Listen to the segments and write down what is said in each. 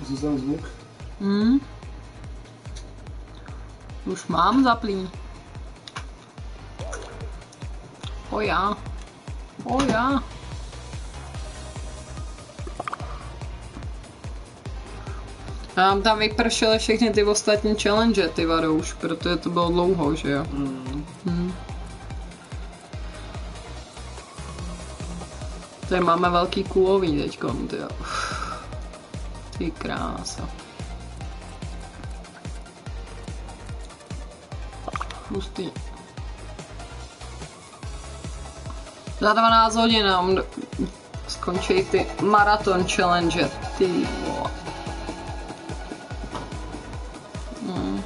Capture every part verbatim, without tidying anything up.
Pustil jsem zvuk. Hmm. Už mám zaplý. O já. O já. Já mám tam vypršely všechny ty ostatní challenge, ty vado už, protože to bylo dlouho, že jo? Mm. Hmm. Tady máme velký kulový teďkom, ty jo. Ty krása. Hustý. Za dvanáct hodin nám skončí ty maraton challenge, ty vole. Hmm.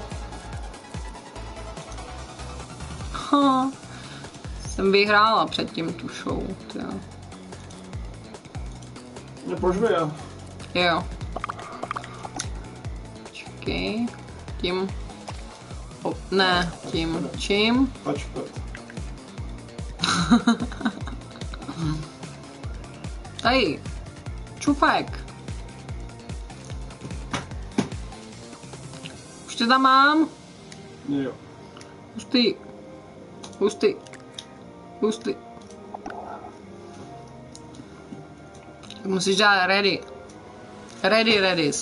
Ha. Jsem vyhrála předtím tu show, tyjo. Nepožvi, jo. Jo. Počkej. Tím. O, ne, tím. Čím? Touchpad. Tady. Čufek. Už tě tam mám? Jo. Hustý. Hustý. Hustý. Musíš dát ready. Ready, ready.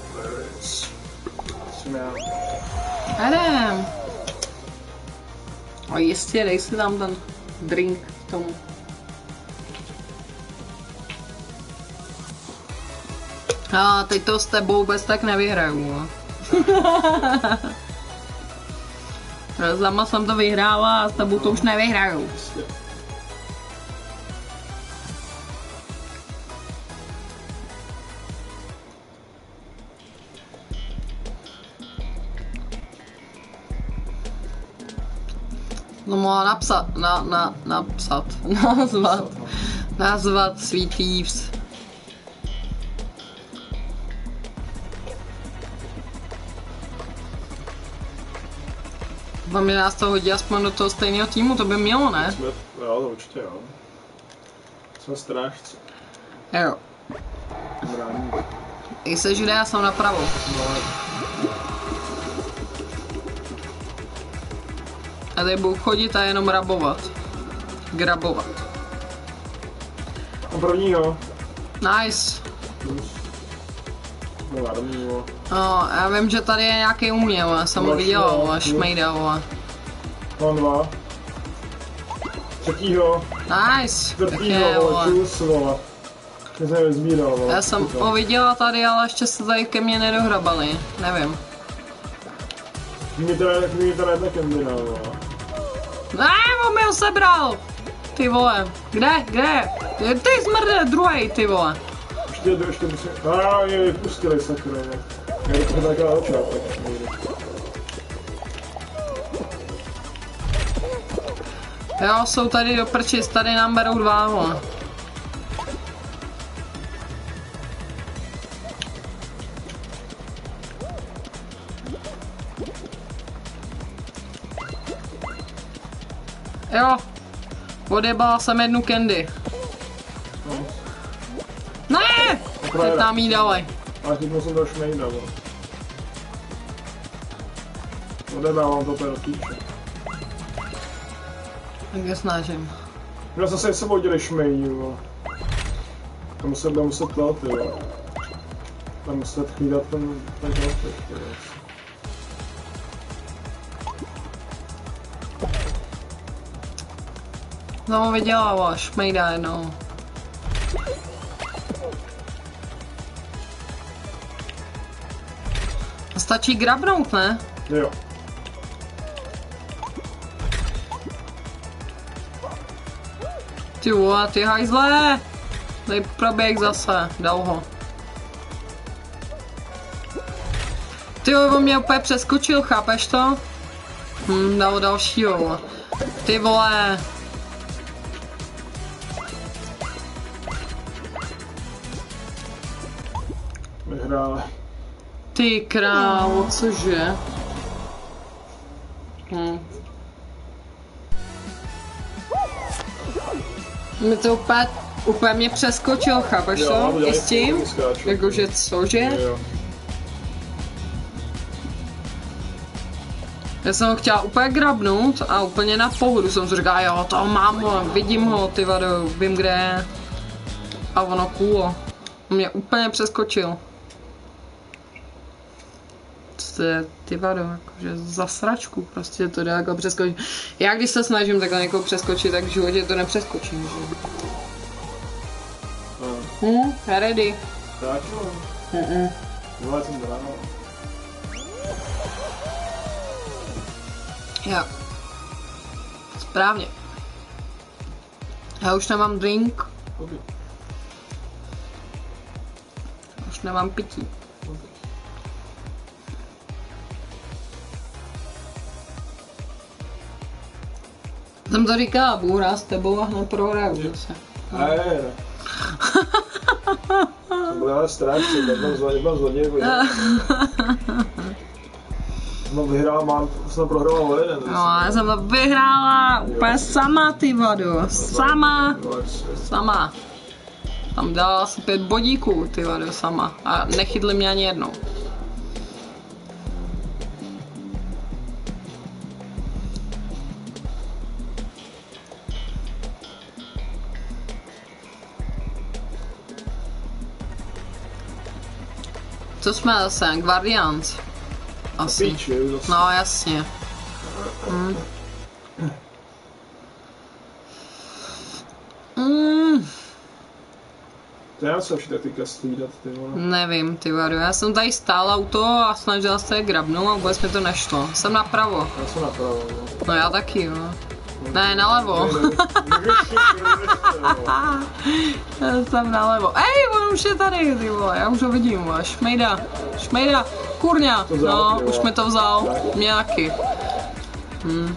Jsem já. Jdem. A jistě, dej si tam ten drink k tomu. A teď to s tebou vůbec tak nevyhraju. Sama jsem to vyhrála a s tebou to už nevyhraju. No mohla napsat, na, na, napsat, nazvat, nazvat Sweet Thieves. Vám nás to hodí aspoň do toho stejného týmu, to by mělo, ne? Jsme, jo, to určitě jo. Jsme strážci. Jo. Brání. I se žide, já jsem napravo. No. A tady budu chodit a jenom rabovat. Grabovat. A prvního. Nice. No, armího. No, já vím, že tady je nějaký uměl, já jsem ho viděl, až šmejda, vole. Mám dva. Třetího. Nice. Také, Čtvrtýho, vole, vole. čus, vole. Já jsem je sbíral, vole. Já jsem ho viděla tady, ale ještě se tady ke mně nedohrabali, nevím. Mě teda, tak mě teda jedna kembina, vole. Ne, on mi ho sebral! Ty vole, kde, kde? Ty smrde, druhej, ty vole. Ještě, ještě musím... A mě vypustili, sakra, vole. Já bych to takhle začátek. Jo, jsou tady do prčic, tady nám berou dva, vole. Jo, odjebala jsem jednu candy. No. Ne! Teď nám jí dali. Ale teď musím do šmejda, vole. Odebávám to tady do týče. Tak je snažím. Já zase s sebou dělej šmejdi, vole. Tam se bude muset tát, ty vole. Tam muset chlídat ten, ten grafik, ty vole. Znovu vydělala, šmejda jednou. Stačí grabnout, ne? Jo. Ty vole, ty hajzle! Dej proběh zase, dal ho. Ty on mě úplně přeskočil, chápeš to? Hm, dal dalšího. Ty vole. Vyhráli. Ty krávo, cože? Hm. Mi to úplně, úplně mě přeskočil, chápeš to? I s tím? Jakože cože? Jo. Já jsem ho chtěla úplně grabnout a úplně na pohodu jsem si říkala, jo, to mám ho, vidím ho, ty vado, vím kde je. A ono kůlo. Mě úplně přeskočil. To je, ty vado, jakože za sračku, prostě to jde jako přeskočit. Já když se snažím takhle někoho přeskočit, tak v životě to nepřeskočím, že? Hm, ready. Tak jo. Mm-mm. Vole, jsem ráno. Jo. Správně. Já už nemám drink. Okay. Už nemám pití. Okay. Jsem to říkala, budu hrát s tebou a hned prohraju zase. Hej, to byl ale strach, jednou zloděj vyhrál. No vyhrál, mám, jsem prohrál o jeden. No, já jsem to vyhrála úplně sama, ty vado, sama, sama. Tam dala asi pět bodíků, ty vado, sama. A nechytli mě ani jednou. Co jsme zase? Guardians. Asi. Píči, zase. No jasně. Mm. Mm. To já se všichni teďka střídat, ty vole. Nevím, ty vado. Já jsem tady stála u toho a snažila se je grabnout a vůbec mi to nešlo. Jsem napravo. Já jsem napravo, no. No já taky, jo. Ne, nalevo. Já jsem nalevo. Ej, on už je tady, ty vole, já už ho vidím, vole. Šmejda, šmejda, kurňa. No, už mi to vzal. Mě taky. Hm.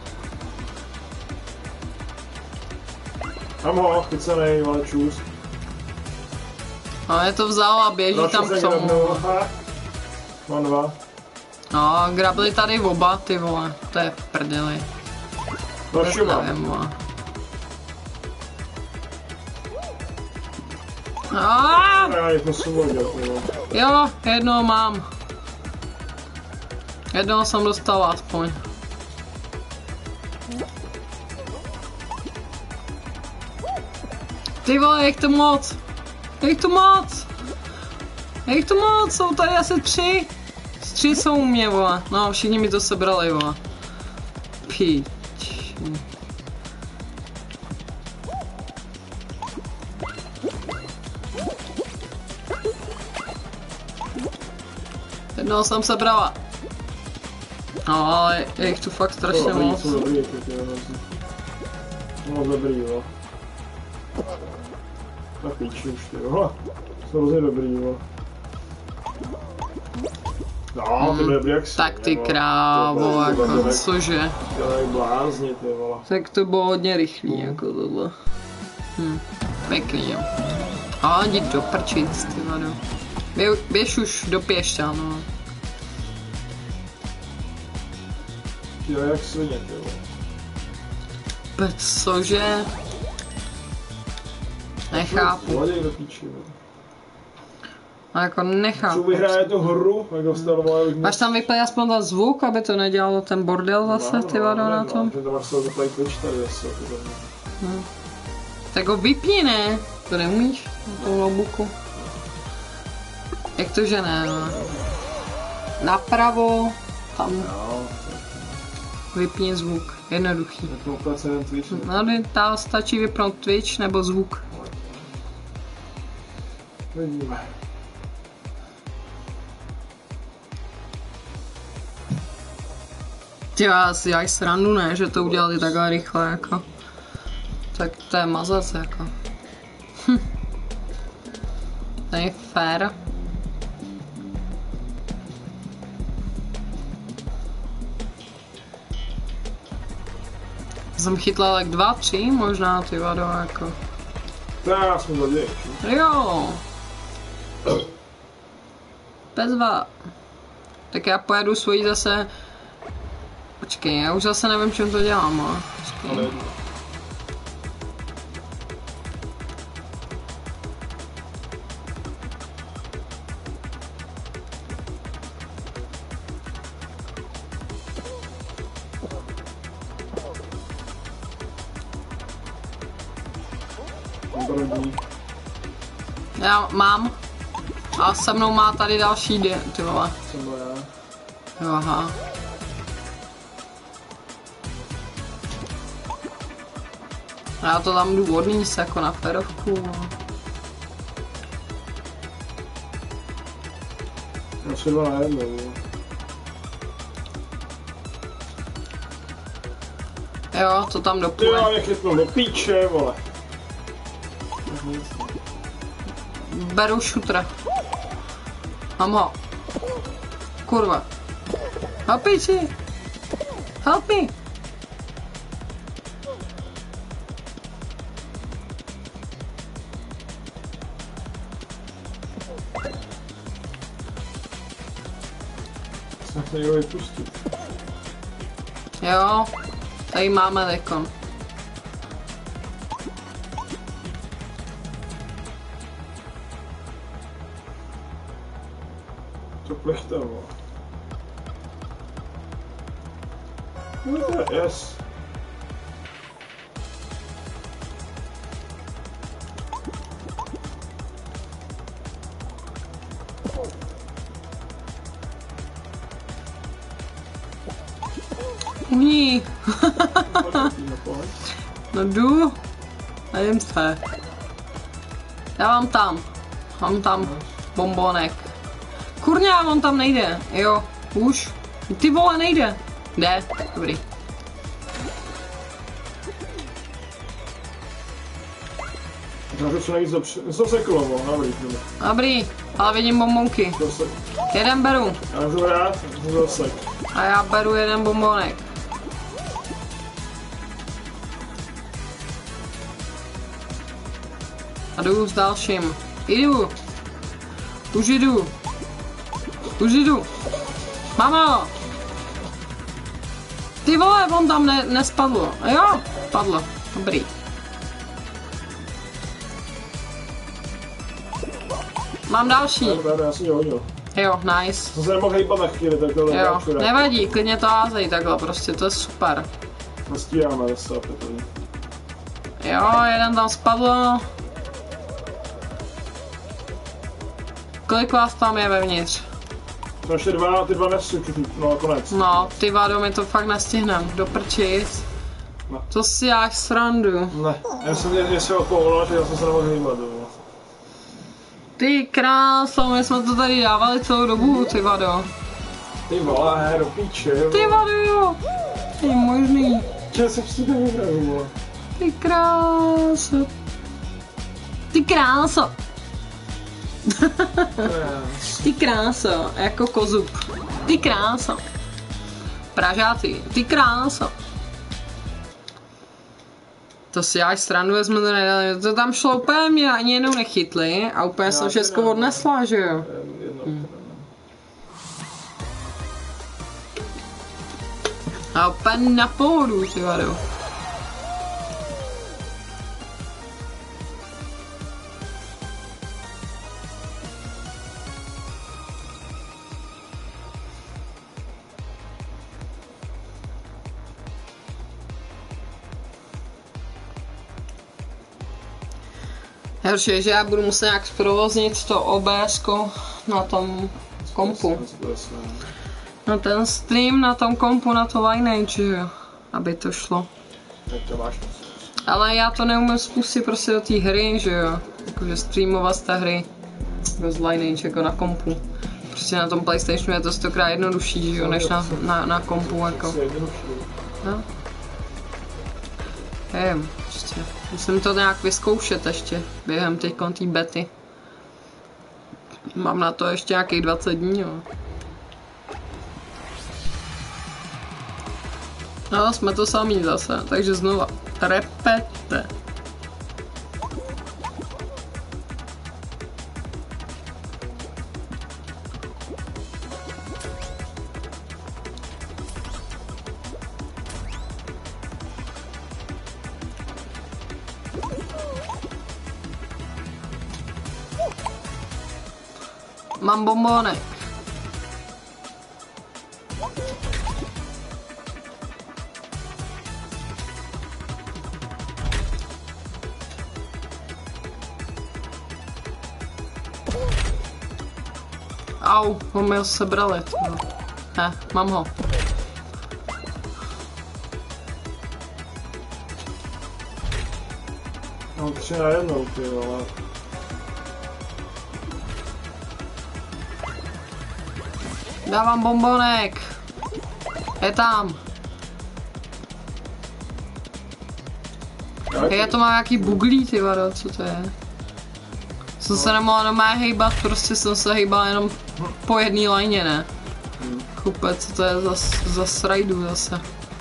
Mám ho, chycenej, vole, čus. No, je to vzal a běží No, tam čus k tomu. negrabnul. Mám dva. No, grabli tady oba, ty vole. To je v prdeli. No, šuma. Nevím, vole. Ah! Já jedno jsem hodil, ty vole. Jo, jednoho mám. Jednoho jsem dostal aspoň. Ty vole, je jich to moc. Je jich to moc. Je jich to moc, jsou tady asi tři. Tři jsou u mě, vole. No, všichni mi to sebrali, vole. Píč. Jednoho jsem sebrala. No, ale je jich tu fakt strašně Dobrý, moc. jsou dobrý, ty vole. No, dobrý, jo. Na píči už, ty vole. Jsou hrozně dobrý, jo. No, ty byly dobrý jak Tak ty krávo, jako cože. Dělají blázni, ty vole. Tak to bylo hodně rychlý, jako tohle. Hm, pěkný, jo. A jdi do prčic, ty vado. Bě, běž už do Pěšťa, no. Dělají jak svině, ty vole. Pe- Cože? Nechápu. Zloděj do píči, vole. A jako Co nechápu. vyhraje tu hru, jak dostal, vole, bych Máš tam vyplay aspoň ten zvuk, aby to nedělalo ten bordel zase, ty vado, na tom? Že to máš to vyplay Twitch tady zase, ty vole. Hm. Tak ho vypni, ne? To neumíš? Na tom notebooku. Jak to, že ne? No? Napravo, tam No, vypni zvuk. Jednoduchý. tak to úplně celý Twitch. ne? No, ta stačí vypnout Twitch nebo zvuk. Vidíme. Ty já si děláš srandu, ne? Že to udělali takhle rychle, jako. Tak to je mazec, jako. Hm. To je fér. Jsem chytla tak dva, tři možná, ty vado, jako. Tak jsme zloději. Jo. Bezva. Tak já pojedu svojí zase. Počkej, já už zase nevím, čím to dělám, ale. Počkej. Ale Brodí. Já mám. A se mnou má tady další dě, ty vole. Jsem byl já. Jo, aha. Já to tam jdu odníst jako na ferovku. Já si dva na jednou. Jo, to tam Ty jo, dopůjde. mě chytnul do píče, vole. Beru šutra. Mám ho. Kurva. Helpiči. Help me. Snad někdo vypustit. Jo. Tady máme dekon. To plechte, vole. Yes. Uhní. No jdu. Nevím se. Já mám tam. Mám tam bombonek. Kurňa, on tam nejde. Jo, už. Ty vole, nejde. Jde, dobrý. Já to co nejvíc dopředu. Jsem se klovo, dobrý. Dobrý, ale vidím bombonky. Zase. Jeden beru. Já můžu rád, zase. A já beru jeden bombonek. A jdu s dalším. Jdu. Už jdu. Už jdu. Mamo! Ty vole, on tam ne, nespadlo. Jo, padlo. Dobrý. Mám další. Já jsem tě hodil. Jo, nice. Jsem se nemohl hejbat na chvíli, tak tohle Jo, nevadí, klidně to házej takhle, prostě to je super. Nastíráme zase opět. Jo, jeden tam spadl. Kolik vás tam je vevnitř? No ještě dva, ty dva nesu, no konec. No, ty vado, my to fakt nestihnem. Do prčic. No. To si jáš srandu. Ne, já jsem mě se okovolal, že já jsem se nemohl hýbat. Ty kráso, my jsme to tady dávali celou dobu, ty vado. Ty vole, do píče. Ty vado, jo. Ty možný. Čeho jsem si to vyhrál, vole. Ty kráso. Ty kráso. Ty kráso, jako kozub. Ty kráso. Pražáci, ty kráso. To si jáš stranu, jsme to nedali. To tam šlo úplně, mě ani jednou nechytli a úplně jsem všechno odnesla, že jo. Hmm. A úplně na pohodu, ty vado. Horší je, že já budu muset nějak zprovoznit to O B S ko na tom kompu. Na ten stream, na tom kompu, na to Lineage, jo, aby to šlo. Ale já to neumím spustit prostě do té hry, že jo, jakože streamovat z té hry bez Lineage jako na kompu. Prostě na tom PlayStationu je to stokrát jednodušší, že jo, než na, na, na kompu jako. No. Nevím, prostě. Musím to nějak vyzkoušet ještě během teď té bety. Mám na to ještě nějakých dvacet dní, jo. No, jsme to samý zase, takže znova. Repete. Mám bombonek. Au, on mi ho sebrali. Tyjo. Ne, mám ho. Mám tři na jednou, ty vole. Dávám bombonek. Je tam. Jak? Já to mám nějaký buglí, ty vado, co to je? Jsem se nemohla normálně hejbat, prostě jsem se hejbala jenom po jedné lajně, ne? Chupe, co to je za, za srajdu zase.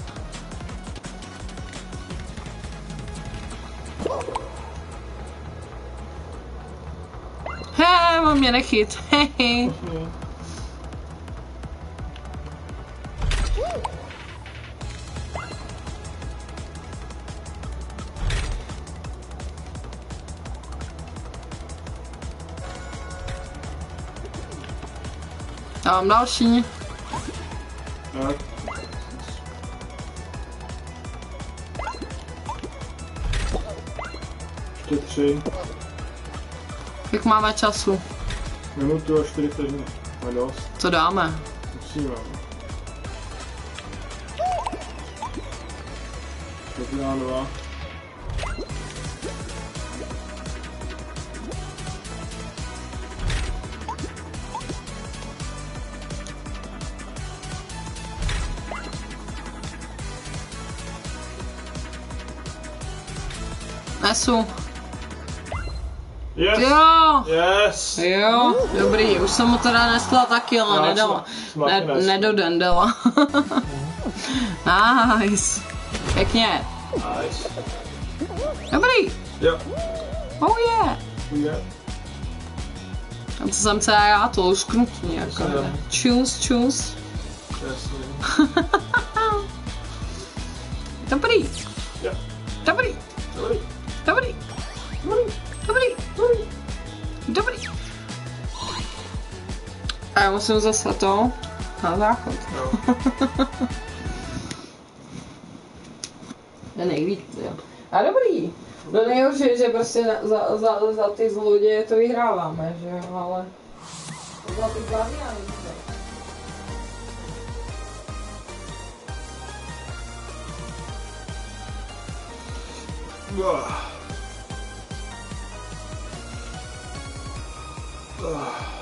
He, on mě nechyt, hehe. Já mám další. Tak. Ještě tři. Jak máme času? Minutu a čtyři vteřiny. Máme dost. Co dáme? Musíme. Teď na dva. Nesu. Yes! Jo! Yes! Jo, dobrý, už jsem mu teda nesla taky, ale Já nedala. jsem- Ne, jsem taky nedodendala. Nice. Pěkně. Nice. Dobrý. Jo. Oh yeah. Je. A co jsem se já to lusknutí jako. Jsem. Čus, čus. Jasně. Dobrý. Jo. Dobrý. Dobrý. Dobrý. Dobrý. Dobrý. Dobrý. Dobrý. A já musím zase to na záchod. Jo. Je nejvíc, jo. A dobrý. No nejhorší, že prostě za, za, za ty zloděje to vyhráváme, že jo, ale... Za ty guardiany, Ah. Ah.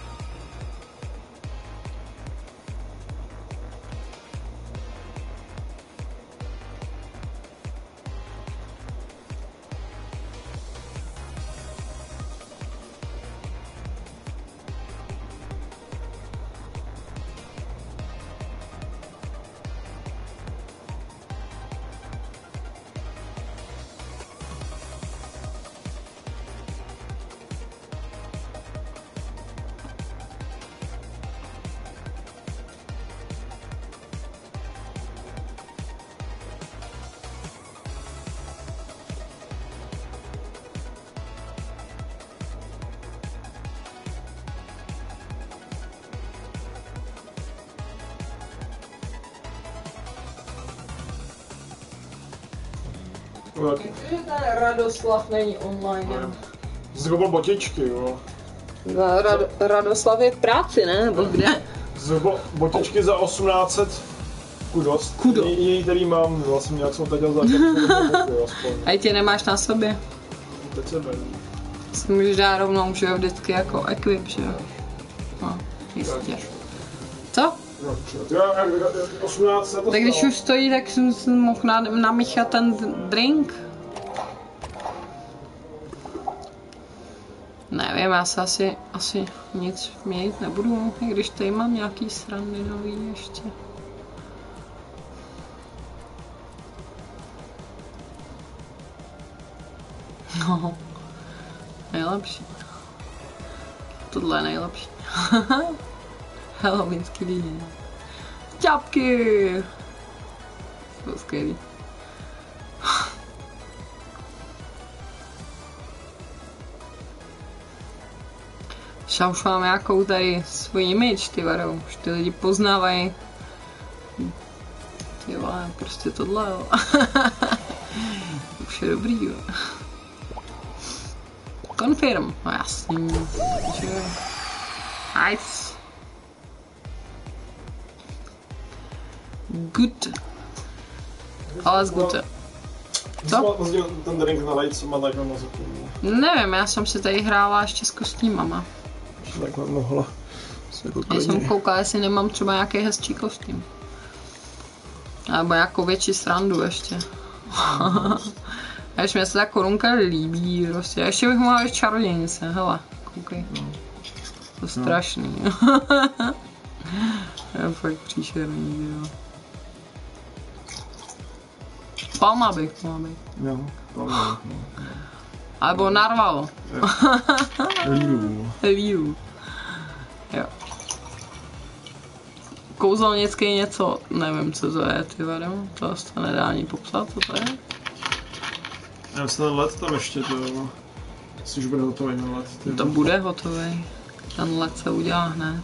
Tak. Takže ten Radoslav není online. No. Jsi koupil botičky, jo. No, Rad, Radoslav je v práci, ne? Nebo kde? Z bo, botičky za osmnáct set kudost. Kudo. Jiný, který mám, vlastně nějak jsem tady dělal za boku, aspoň. A tě nemáš na sobě. Teď se bavím. Si můžeš dát rovnou, že jo, vždycky jako equip, že jo. No, jistě. Co? osmnáct set. Tak když už stojí, tak jsem si mohl na- namíchat ten drink. Nevím, já se asi, asi nic měnit nebudu, i když tady mám nějaký srandy nový ještě. No, nejlepší. Tohle je nejlepší. Halloweenský den. Ťapky! To je skvělý. Já už mám nějakou tady svůj image, ty vado, už ty lidi poznávají. Ty vole, prostě tohle, jo. Už je dobrý, jo. Confirm, no jasný. Takže... Nice. Good. Ale z good. Co? Ten drink na lejce má takhle na zuku. Nevím, já jsem si tady hrála ještě s kostýmama. Ještě takhle mohla. Já jsem koukala, jestli nemám třeba nějaký hezčí kostým. Nebo nějakou větší srandu ještě. A ještě mě se ta korunka líbí prostě. Ještě bych mohla být čarodějnice, hele, koukej. To je strašný. Je fakt příšerný, jo. Palma bych mohla být. Jo, palma bych Alebo narval. Líru. Líru. Jo. Kouzelnický něco, nevím co to je, ty vado. To se nedá ani popsat, co to je. Já myslím, ten led tam ještě to, jestli už bude hotový ten led. Ty. To bude hotový. Ten led se udělá hned.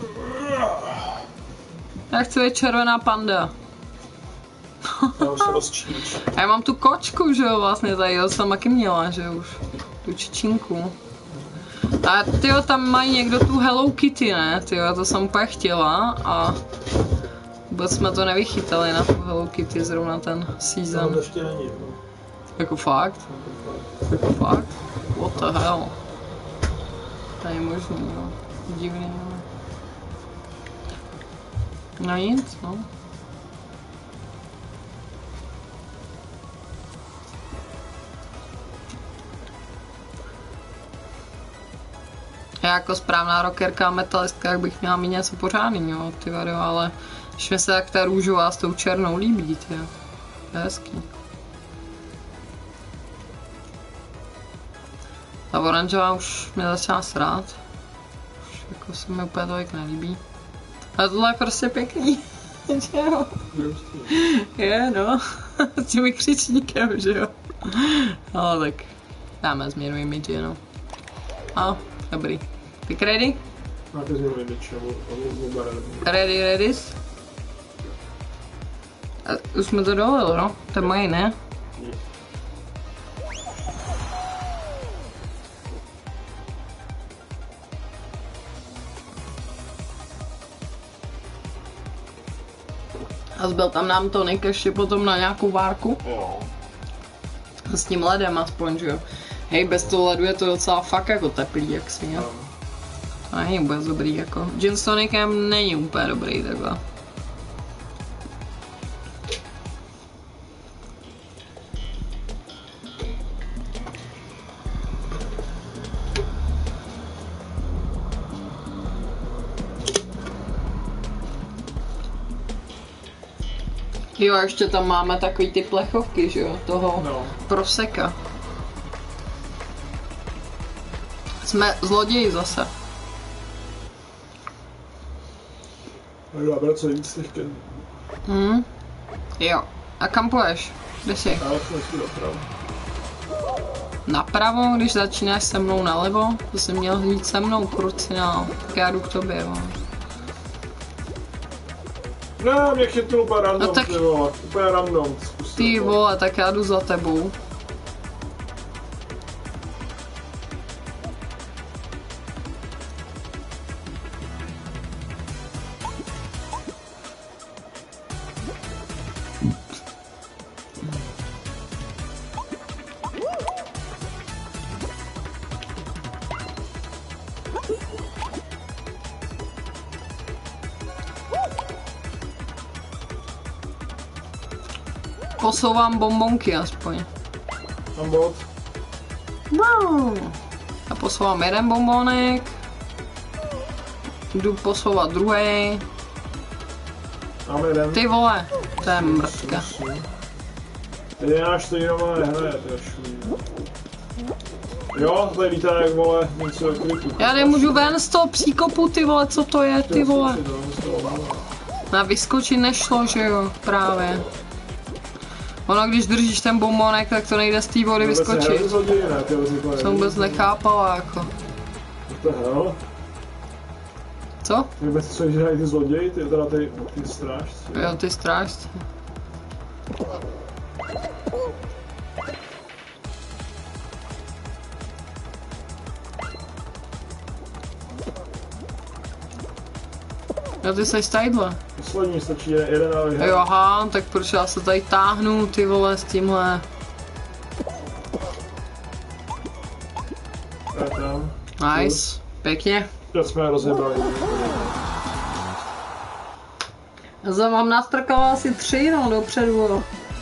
Já chci být červená panda. Já už se rozčíč. A já mám tu kočku, že jo, vlastně tady, jo, jsem taky měla, že jo, už. Tu čičinku. A tyjo, tam mají někdo tu Hello Kitty, ne? Tyjo, to jsem úplně chtěla a vůbec jsme to nevychytali na tu Hello Kitty, zrovna ten season. To ještě není, no. Jako fakt? Jako fakt? What the hell? To je možný, jo. Divný, jo. No nic, no. Já jako správná rockerka a metalistka, jak bych měla mít něco pořádného, ty vado, ale když mi se tak ta růžová s tou černou líbí, ty jo. To je hezký. Ta oranžová už mě začala srát. Už jako se mi úplně tolik nelíbí. Ale tohle je prostě pěkný, že jo? Je, no. S těmi křičníkem, že jo? Ale tak dáme změnu image jenom. A, dobrý. Pick ready? Máte změnu image, nebo Ready, ready? A už jsme to dovolili, no? To je moje, ne? A zbyl tam nám Tonik ještě potom na nějakou várku. Jo. S tím ledem aspoň, že jo. Hej, bez toho ledu je to docela fakt jako teplý, jak si, jo. To není vůbec dobrý, jako. Gin s tonikem není úplně dobrý takhle. Jo, a ještě tam máme takový ty plechovky, že jo, toho No. proseka. Jsme zloději zase. Dobrá, co víc teďka. Hm. Jo. A kam půjdeš? Kde jsi? Já jsem si dopravo. Napravo, když začínáš se mnou nalevo? To jsi měl jít se mnou, krucinál. Tak já jdu k tobě, jo. Ne, mě chytnul úplně random, No tak- ty vole, úplně random. Zkusil Ty to. vole, tak já jdu za tebou. Posouvám bombonky aspoň. Tam bod. No. Já posouvám jeden bombonek. Jdu posouvat druhý. Máme jeden. Ty vole, to je mrtka. Teď je náš to jenom nehraje, to je šulí. Jo, tady vítá jak vole, něco je kriku. Já nemůžu ven z toho příkopu, ty vole, co to je, ty vole. Na vyskočit nešlo, že jo, právě. Ono, když držíš ten bombonek, tak to nejde z té vody vyskočit. Jsem vůbec nechápala, jako. To hell? Co? Vůbec co, že hrají ty zloději, ty teda ty, ty strážci. Jo, ty strážci. Jo, ty jsi tadyhle. To poslední, stačí jeden a vyhrát. Jo, aha, tak proč já se tady táhnu, ty vole, s tímhle. Tak tam. Nice, pěkně. Teď jsme je rozjebali. Já jsem vám nastrkala asi tři, no, dopředu.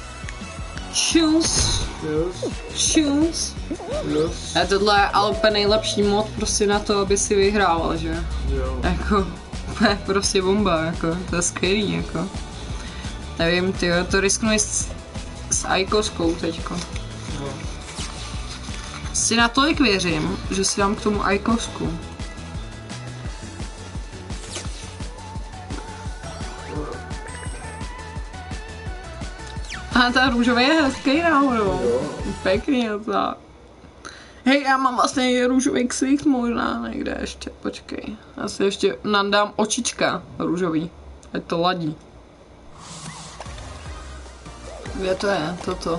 Čus. Yes. Čus. Yes. A tohle je ale úplně nejlepší mod prostě na to, aby si vyhrával, že? Jo. Jako, to je prostě bomba, jako, to je skvělý, jako. Nevím, ty to risknu i s, s Aikoskou teďko. No. Si natolik věřím, že si dám k tomu Aikosku. A ta růžová je hezký náhodou. Pěkný je to. Hej, já mám vlastně růžový ksicht možná někde ještě, počkej. Já si ještě nandám očička růžový, ať to ladí. Kde to je, toto?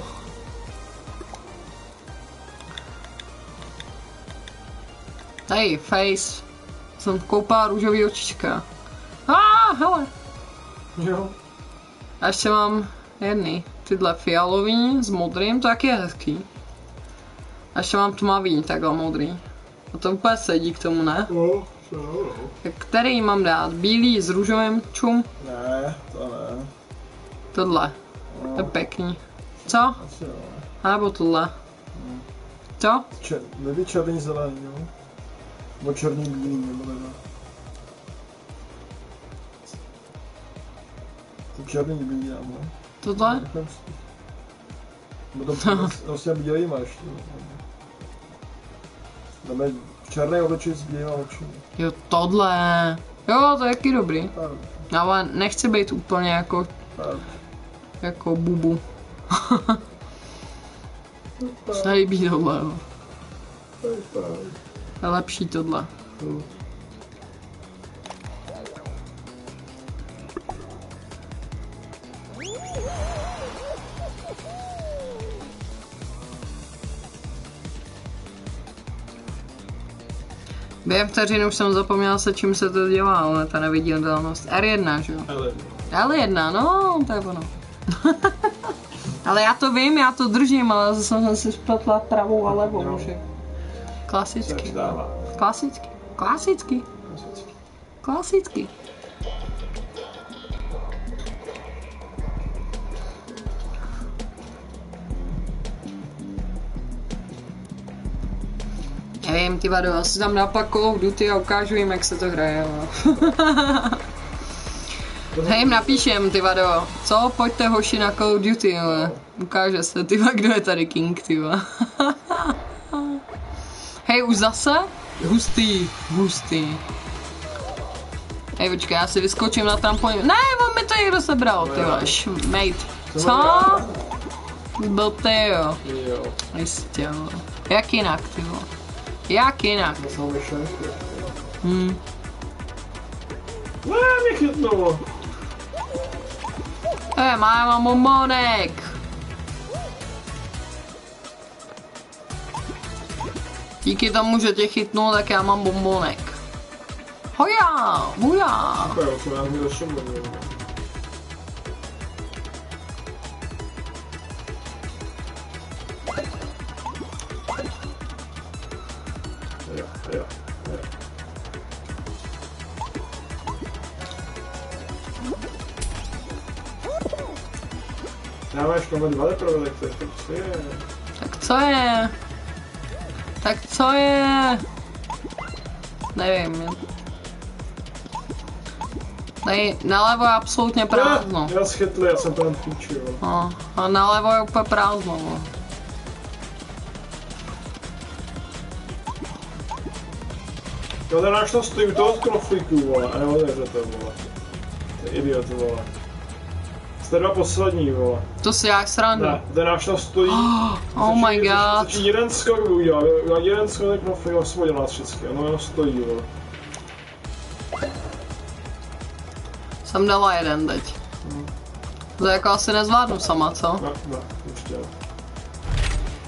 Hej, face. Jsem koupala růžový očička. A ah, hele. Jo. A ještě mám jedny. Tyhle fialový s modrým, to taky je hezký. A ještě mám tmavý, takhle modrý. A to úplně sedí k tomu, ne? No, no. Tak který mám dát? Bílý s růžovým čum? Ne, to ne. Tohle. No. To je pěkný. Co? Asi jo. A nebo tohle. Hmm. Co? Čer, neví černý zelený, jo? Nebo černý bílý, nebo nebo. To černý bílý, no. Tohle? Nebo to vlastně bílý máš. Dáme černý obličej s bílýma očima. Jo, tohle. Jo, to je jaký dobrý. Ale nechci být úplně jako... Jako bubu. Se líbí tohle, jo. Je lepší tohle. Během vteřiny už jsem zapomněla se, čím se to dělá, ale ta neviditelnost. R jedna, že jo? L jedna, no, to je ono. Ale já to vím, já to držím, ale zase jsem si spletla pravou a levou, no. Že? Klasicky. Klasicky. Klasicky. Klasicky. Nevím, ty vado, já si tam dám pak Call of Duty a ukážu jim, jak se to hraje. Hej, jim napíšem, ty vado, co? Pojďte hoši na Call of Duty, ale ukáže se, ty vado, kdo je tady king, ty vado. Hej, už zase? Hustý, hustý. Hej, počkej, já si vyskočím na trampolín. Ne, on mi to někdo sebral, ty vado, šmejt. Co? Byl ty, jo. Jistě, jo. Jak jinak, ty vado. Jak jinak? Hmm. Ne, mě chytnulo. Hej, mám bombonek. Díky tomu, že tě chytnul, tak já mám bombonek. Hoja, buja. Jo, to já mi došlo. Jo, jo, jo. Dáváš komu dva leprové, tak to je to co je. Tak co je? Tak co je? Nevím. Tady nalevo je absolutně prázdno. Já, já schytli, já jsem to jen píčil. No, a nalevo je úplně prázdno. No. Jo, ten náš tam stojí u toho knoflíku, vole, a neodevřete, vole. To je idiot, vole. Jste dva poslední, vole. To si jak srandu. Ne, ten náš tam stojí. Oh, oh my god. Stačí jeden skok udělat, udělat jeden skok, ten knoflík a osvobodil nás všechny, ono jenom stojí, vole. Jsem dala jeden teď. Hmm. To jako asi nezvládnu sama, co? Ne, ne, určitě.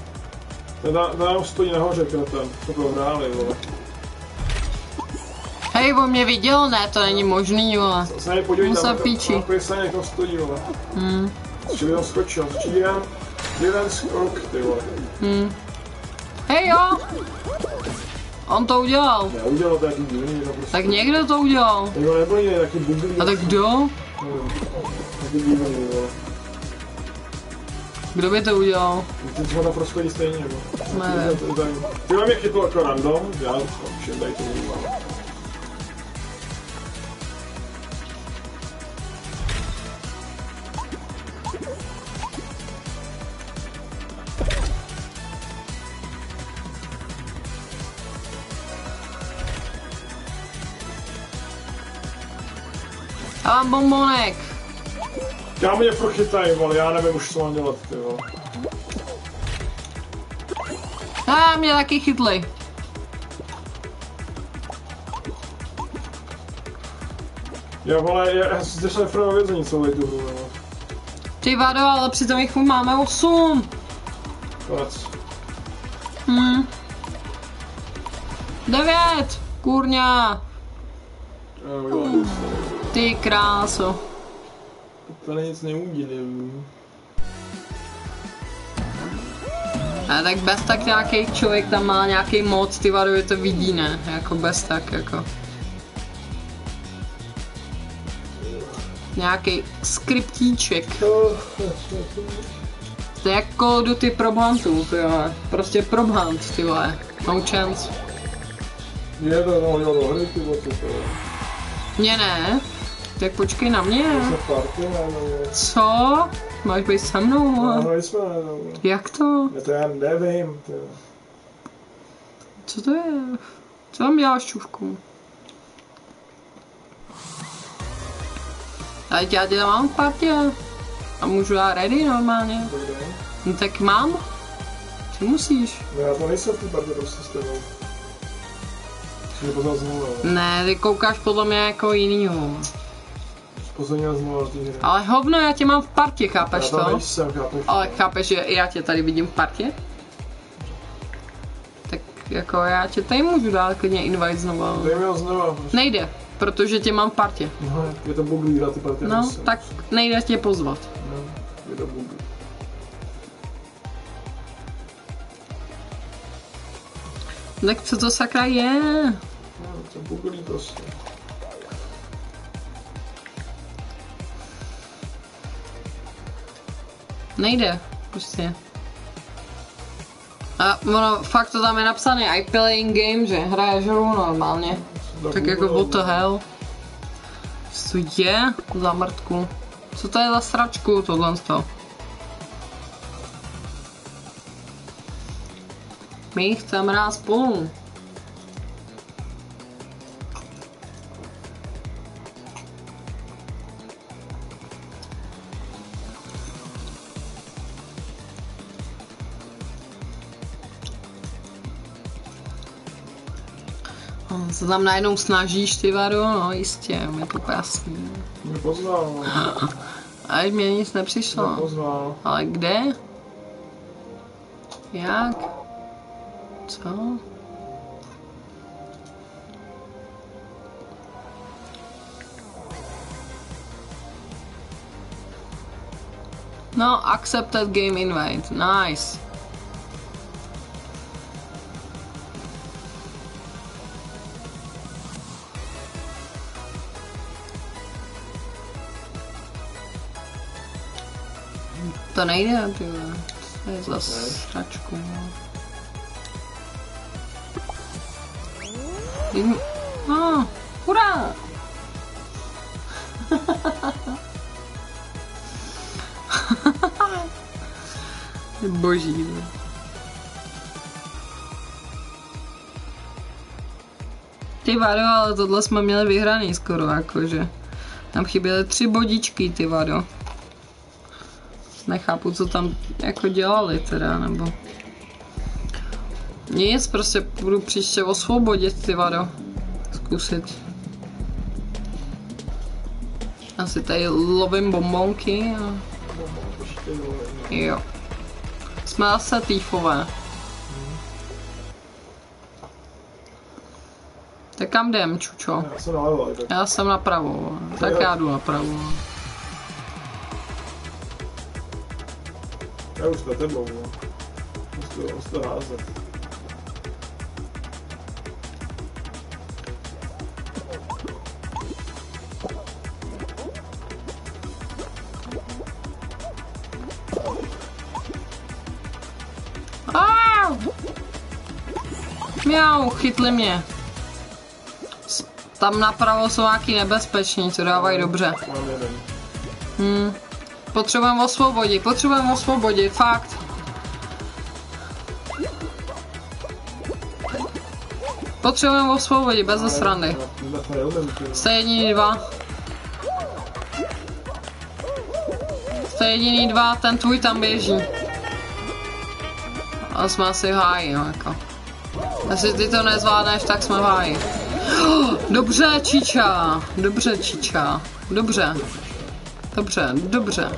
Ten nám stojí nahoře, ten, to bylo hráli, vole. Hej, on mě viděl, ne, to není možný, vole. Se mě podívej, Musel tam píči. na pojistání někdo stojí, vole. Hmm. Čili tam skočil, jeden, jeden skok, ty vole. Hmm. Hej jo! On to udělal. Ne, udělal to jaký divný, to prostě. Tak někdo to udělal. Jako nebyl jiný, taky bublý. A tak kdo? Nevím, taky divný, vole. Kdo by to udělal? Ty třeba tam proschodí stejně, nebo? Ne. Ty vám je chytlo jako random, já všem tady to udělám. Já mám bombonek. Já mě prochytaj, vole, já nevím už co mám dělat, ty vole. A mě taky chytli. Já vole, já, já si začal furt vězení celou tu hru, vole. Ty vado, ale přitom jich máme osm. Konec. Hm. Devět. Kurňa. Já udělám nic. Ty kráso. To nic neudělím. A tak bez tak nějaký člověk tam má nějaký moc, ty vado, je to vidí, ne? Jako bez tak, jako. Nějaký skriptíček. To je jako Call of Duty probhantů, ty vole. Prostě probhant, ty vole. No chance. Je to, no, jo, do hry, ty vole, co to je. Mně ne. Tak počkej na mě. To se party, ne, no, je. Co? Máš být se mnou, No, vole? no, jsme, no. Jak to? Já to já nevím, ty. Co to je? Co tam děláš, čůvku? A já tě tam mám v partě. A můžu já ready normálně? Dobrý. No tak mám. Co musíš? No já to nejsem v té partě prostě s tebou. Jsi mě poznal znovu, ale. Ne, ty koukáš podle mě jako jinýho. Pozorně znovu na té hry. Ale hovno, já tě mám v partě, chápeš Já tam to? nejsem, chápeš? Ale chápeš, že já tě tady vidím v partě? Tak jako já tě tady můžu dát klidně invite znovu. Dej mi ho znova, prostě. Nejde, protože tě mám v partě. No, je to buglý, ty partě No, nejsem. tak nejde tě pozvat. No, je to buglý. Tak co to sakra je? No, to buglý prostě. Nejde, prostě. A ono, fakt to tam je napsané, I playing game, že hraješ hru normálně. Tak jako what the hell. Co je za mrtku? Co to je za sračku tohle z toho? My chceme hrát spolu. On se tam najednou snažíš, ty vado, no jistě, je to jasný. Mě poznal, no. A mě nic nepřišlo. Nepoznal. Ale kde? Jak? Co? No, accepted game invite. Nice. To nejde, ty vole. To je za sračku, no. Jdem... No, hurá! Boží, ne? Ty vado, ale tohle jsme měli vyhraný skoro, jakože. Tam chyběly tři bodičky, ty vado. Nechápu, co tam jako dělali teda, nebo... Nic, prostě budu příště osvobodit, ty vado. Zkusit. Asi tady lovím bombonky a... Jo. Jsme zase týfové. Tak kam jdem, čučo? Já jsem nalevo, tak. Já jsem napravo, tak já jdu napravo. Já už za tebou, no. Musím to, to házet. Au! Mjau, chytli mě. Tam napravo jsou nějaký nebezpeční, co dávají dobře. Mám jeden. Hmm. Potřebujeme osvobodit, potřebujeme osvobodit, fakt. Potřebujeme osvobodit, bez srandy. Jste jediný dva. Jste jediný dva, ten tvůj tam běží. A jsme asi v háji, no jako. Jestli ty to nezvládneš, tak jsme v háji. Oh, dobře, Čiča, dobře, Čiča, dobře. Dobře, dobře.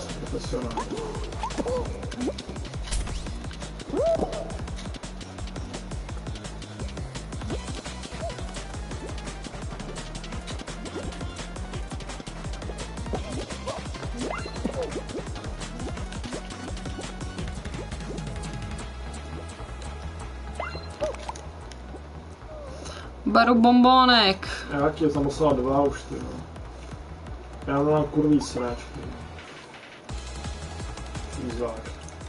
Beru bombónek. Já taky jsem musela dva už, ty no. Já mám kurvý sračky. Výzvák.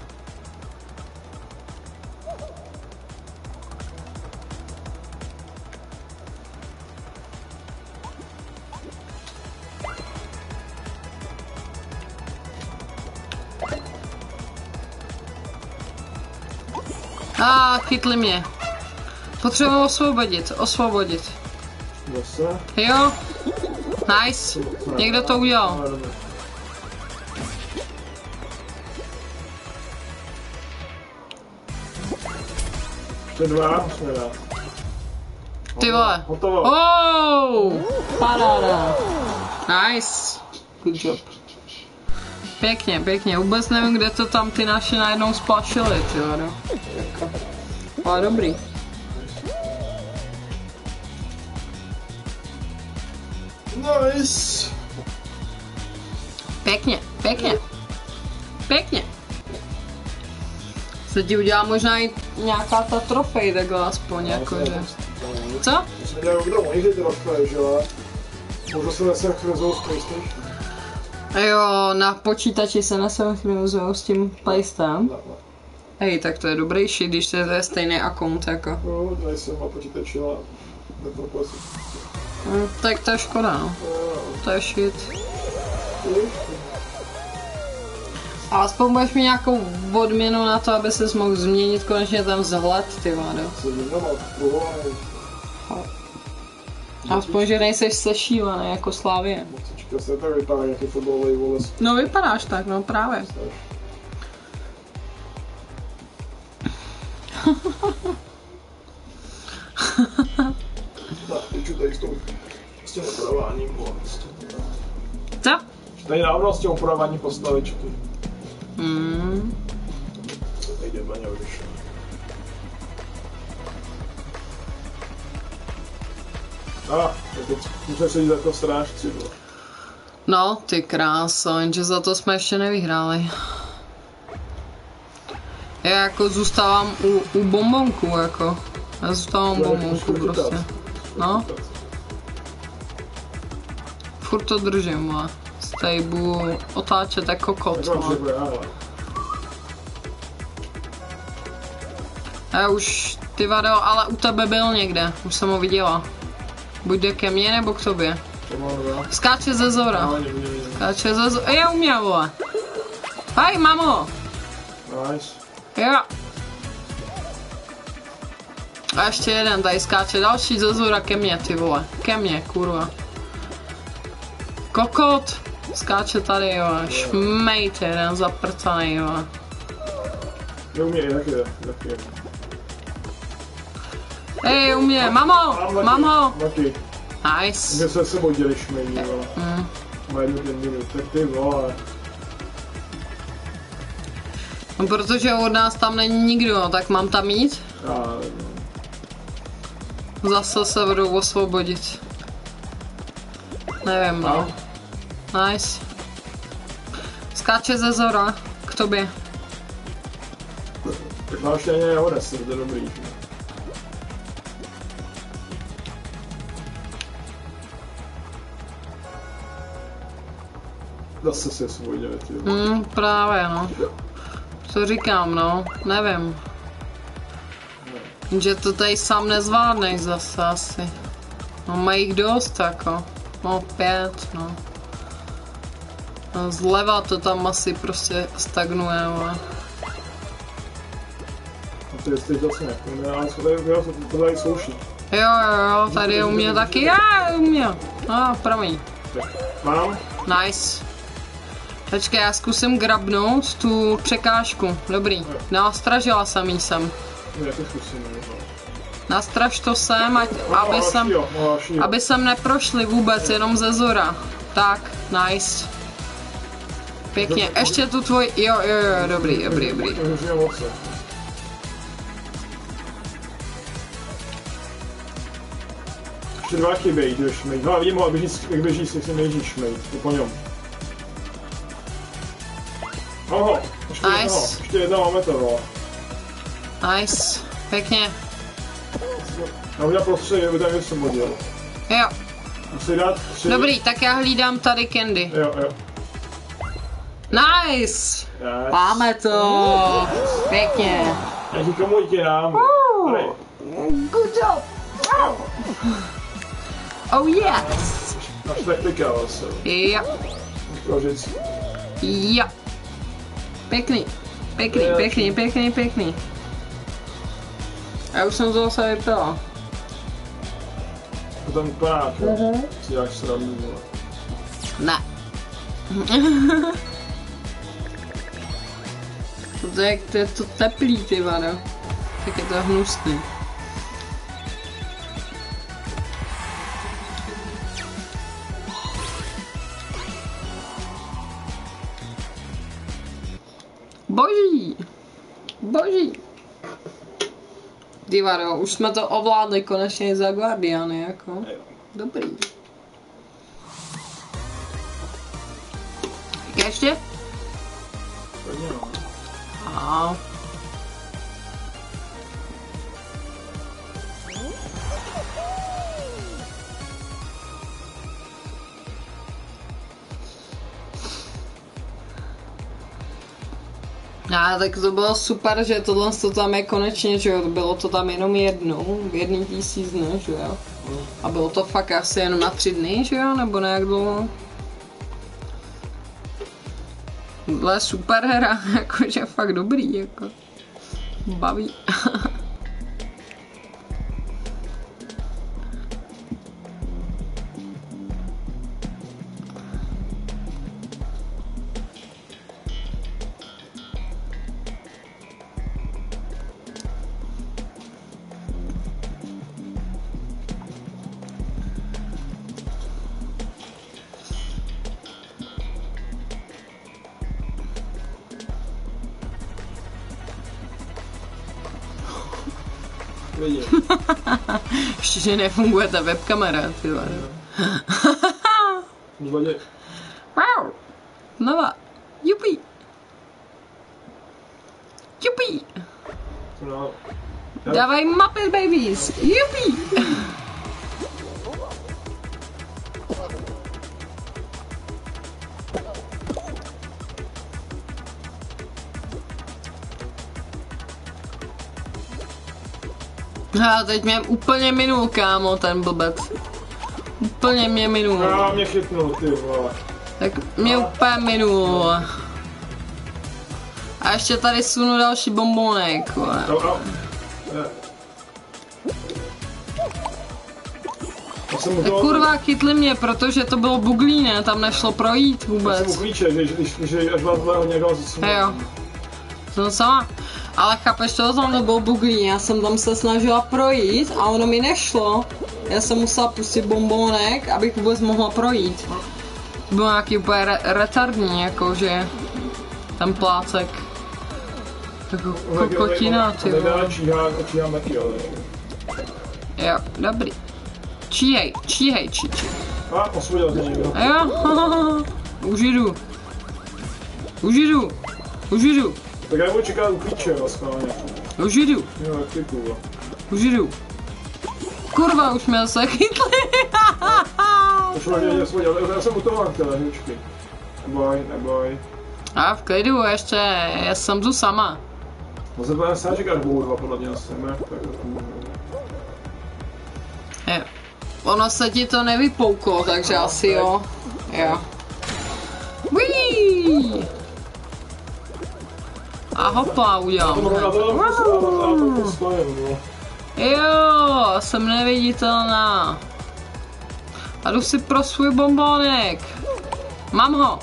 A ah, chytli mě. Potřebuji osvobodit, osvobodit. Zase? Jo. Nice. Někdo to udělal. Ještě dva, musíme dát. Ty vole. Hotovo. Oh! Paráda. Nice. Good job. Pěkně, pěkně. Vůbec nevím, kde to tam ty naši najednou splašili, ty vole. Ale dobrý. Nice. Pěkně, pěkně. Pěkně. Se ti udělá možná i nějaká ta trofej, takhle aspoň, jakože. Co? Musím dělat kdo může trofej, že jo? Můžu se nesynchronizovat s PlayStation. Jo, na počítači se nesynchronizují s tím PlayStation. Hej, tak to je dobrý shit, když to je stejný akount, jako. No, tady jsem na počítači, ale nepropal jsem. No, tak to je škoda, no. To je shit. A aspoň budeš mít nějakou odměnu na to, aby ses mohl změnit konečně ten vzhled, ty vado. Aspoň, že nejseš sešívaný jako Slávě. No vypadáš tak, no právě. S tím upravováním bylo. Co? Tady dávno s tím upravováním postavičky. Mm. Co tady jde baně odešel. A, ah, teď musím se jít jako strážci. No, ty kráso, jenže za to jsme ještě nevyhráli. Já jako zůstávám u, u bombonku, jako. Já zůstávám u bombonku prostě. No. Furt to držím, ale. Tady budu otáčet jako kot, ale. Já už, ty vado, ale u tebe byl někde, už jsem ho viděla. Buď jde ke mně, nebo k tobě. Skáče ze zora. Skáče ze zora, je u mě, vole. Hej, mamo. Nice. Jo. A ještě jeden, tady skáče další ze zora ke mně, ty vole. Ke mně, kurva. Kokot. Skáče tady, jo. Šmejte, jeden zaprcanej, jo. Je u mě, jak je, jak je. Hej, u mě, mamo, mám ho. Nice. Mě se sebou děli šmejní, vole. Mm. Má jednu ten minut, tak ty vole. No, protože od nás tam není nikdo, tak mám tam jít? Já, Zase se budou osvobodit. Nevím, no. Nice. Skáče ze zora k tobě. Tak máš ani jeho deset, to je dobrý. Zase si osvobodili, ty. Hmm, právě, no. Co říkám, no, nevím. Že to tady sám nezvládneš zase asi. No, mají jich dost, jako. No, pět, no. No, zleva to tam asi prostě stagnuje, ale. No to je teď zase ne, ale to tady slouší. Jo, jo, jo, tady je u mě taky, já, u mě. No, promiň. Mám? Nice. Počkej, já zkusím grabnout tu překážku. Dobrý, nastražila jsem jí sem. Já to zkusím, jo. Nastraž to sem, ať, aby sem, aby sem neprošli vůbec, jenom ze zora. Tak, nice. Pěkně, ještě tu tvoj, jo, jo, jo, dobrý, dobrý, dobrý. Ještě dva chybějí, ty šmejt. No a vidím ho, jak běží, jak se běží šmejt, to po něm. Oho, ještě nice. jednoho, ještě jednoho máme to, no. Nice, pěkně. Já udělal prostředí, aby tam něco modil. Jo. Musí dát tři. Dobrý, tak já hlídám tady Candy. Jo, jo. Nice! Yes. Máme to! Pěkně. Já ti komu tě dám. Good job! Oh yes! Až tak klikal se. Jo. Kožic. Jo. Pěkný. Pěkný, pěkný, pěkný, pěkný. Já už jsem to zase vypila. To tam panák, jo? Uh-huh. Si dáš srandu, vole. Ne. To je, to je to teplý, ty vado. Tak je to hnusný. Boží. Boží. Divaro, už jsme to ovládli konečně za Guardiany, jako. Dobrý. Ještě? Hodně no. A. A tak to bylo super, že tohle to tam je konečně, že jo, bylo to tam jenom jednou, jedný tisíc dnů, že jo. A bylo to fakt asi jenom na tři dny, že jo, nebo nějak dlouho. Tohle je super hra, jakože fakt dobrý, jako. Baví. Ještě, že nefunguje ta webkamera, ty vole. Wow, znova, jupi. Jupi. Dávaj Muppet Babies, jupi. A teď mě úplně minul, kámo, ten blbec. Úplně mě minul. Já mě chytnul, ty vole. Tak mě úplně minul. A ještě tady sunu další bombonek, vole. No, no. Tak kurva, chytli mě, protože to bylo buglí, ne? Tam nešlo projít vůbec. Já jsem u klíče, že, že, že až vás dlouho někdo zasunu. Jo. Jsem sama. Ale chápeš to, tam to bylo buglí, já jsem tam se snažila projít a ono mi nešlo. Já jsem musela pustit bombonek, abych vůbec mohla projít. To bylo nějaký úplně re retardní, jakože ten plácek. Jako kokotina, ty vole. Číhám taky, ale... Jo, dobrý. Číhej, číhej, číči. A, osvodil tě někdo. Jo, už jdu. Už jdu. Už jdu. Tak já budu čekat u klíče, jo, schválně. Už jdu. Jo, jak ty kurva. Už jdu. Kurva, už mě se chytli. Už mám někde svodil, já jsem u toho chtěl, hručky. Neboj, neboj. A v klidu, ještě, já jsem tu sama. No se to nesá čekat dvou dva, podle mě asi, ne? Tak, Jo. Ono se ti to nevypouklo, takže no, asi jo. Jo. Uiii. A hopa, udělám. Jo, jsem neviditelná. A jdu si pro svůj bonbónek. Mám ho.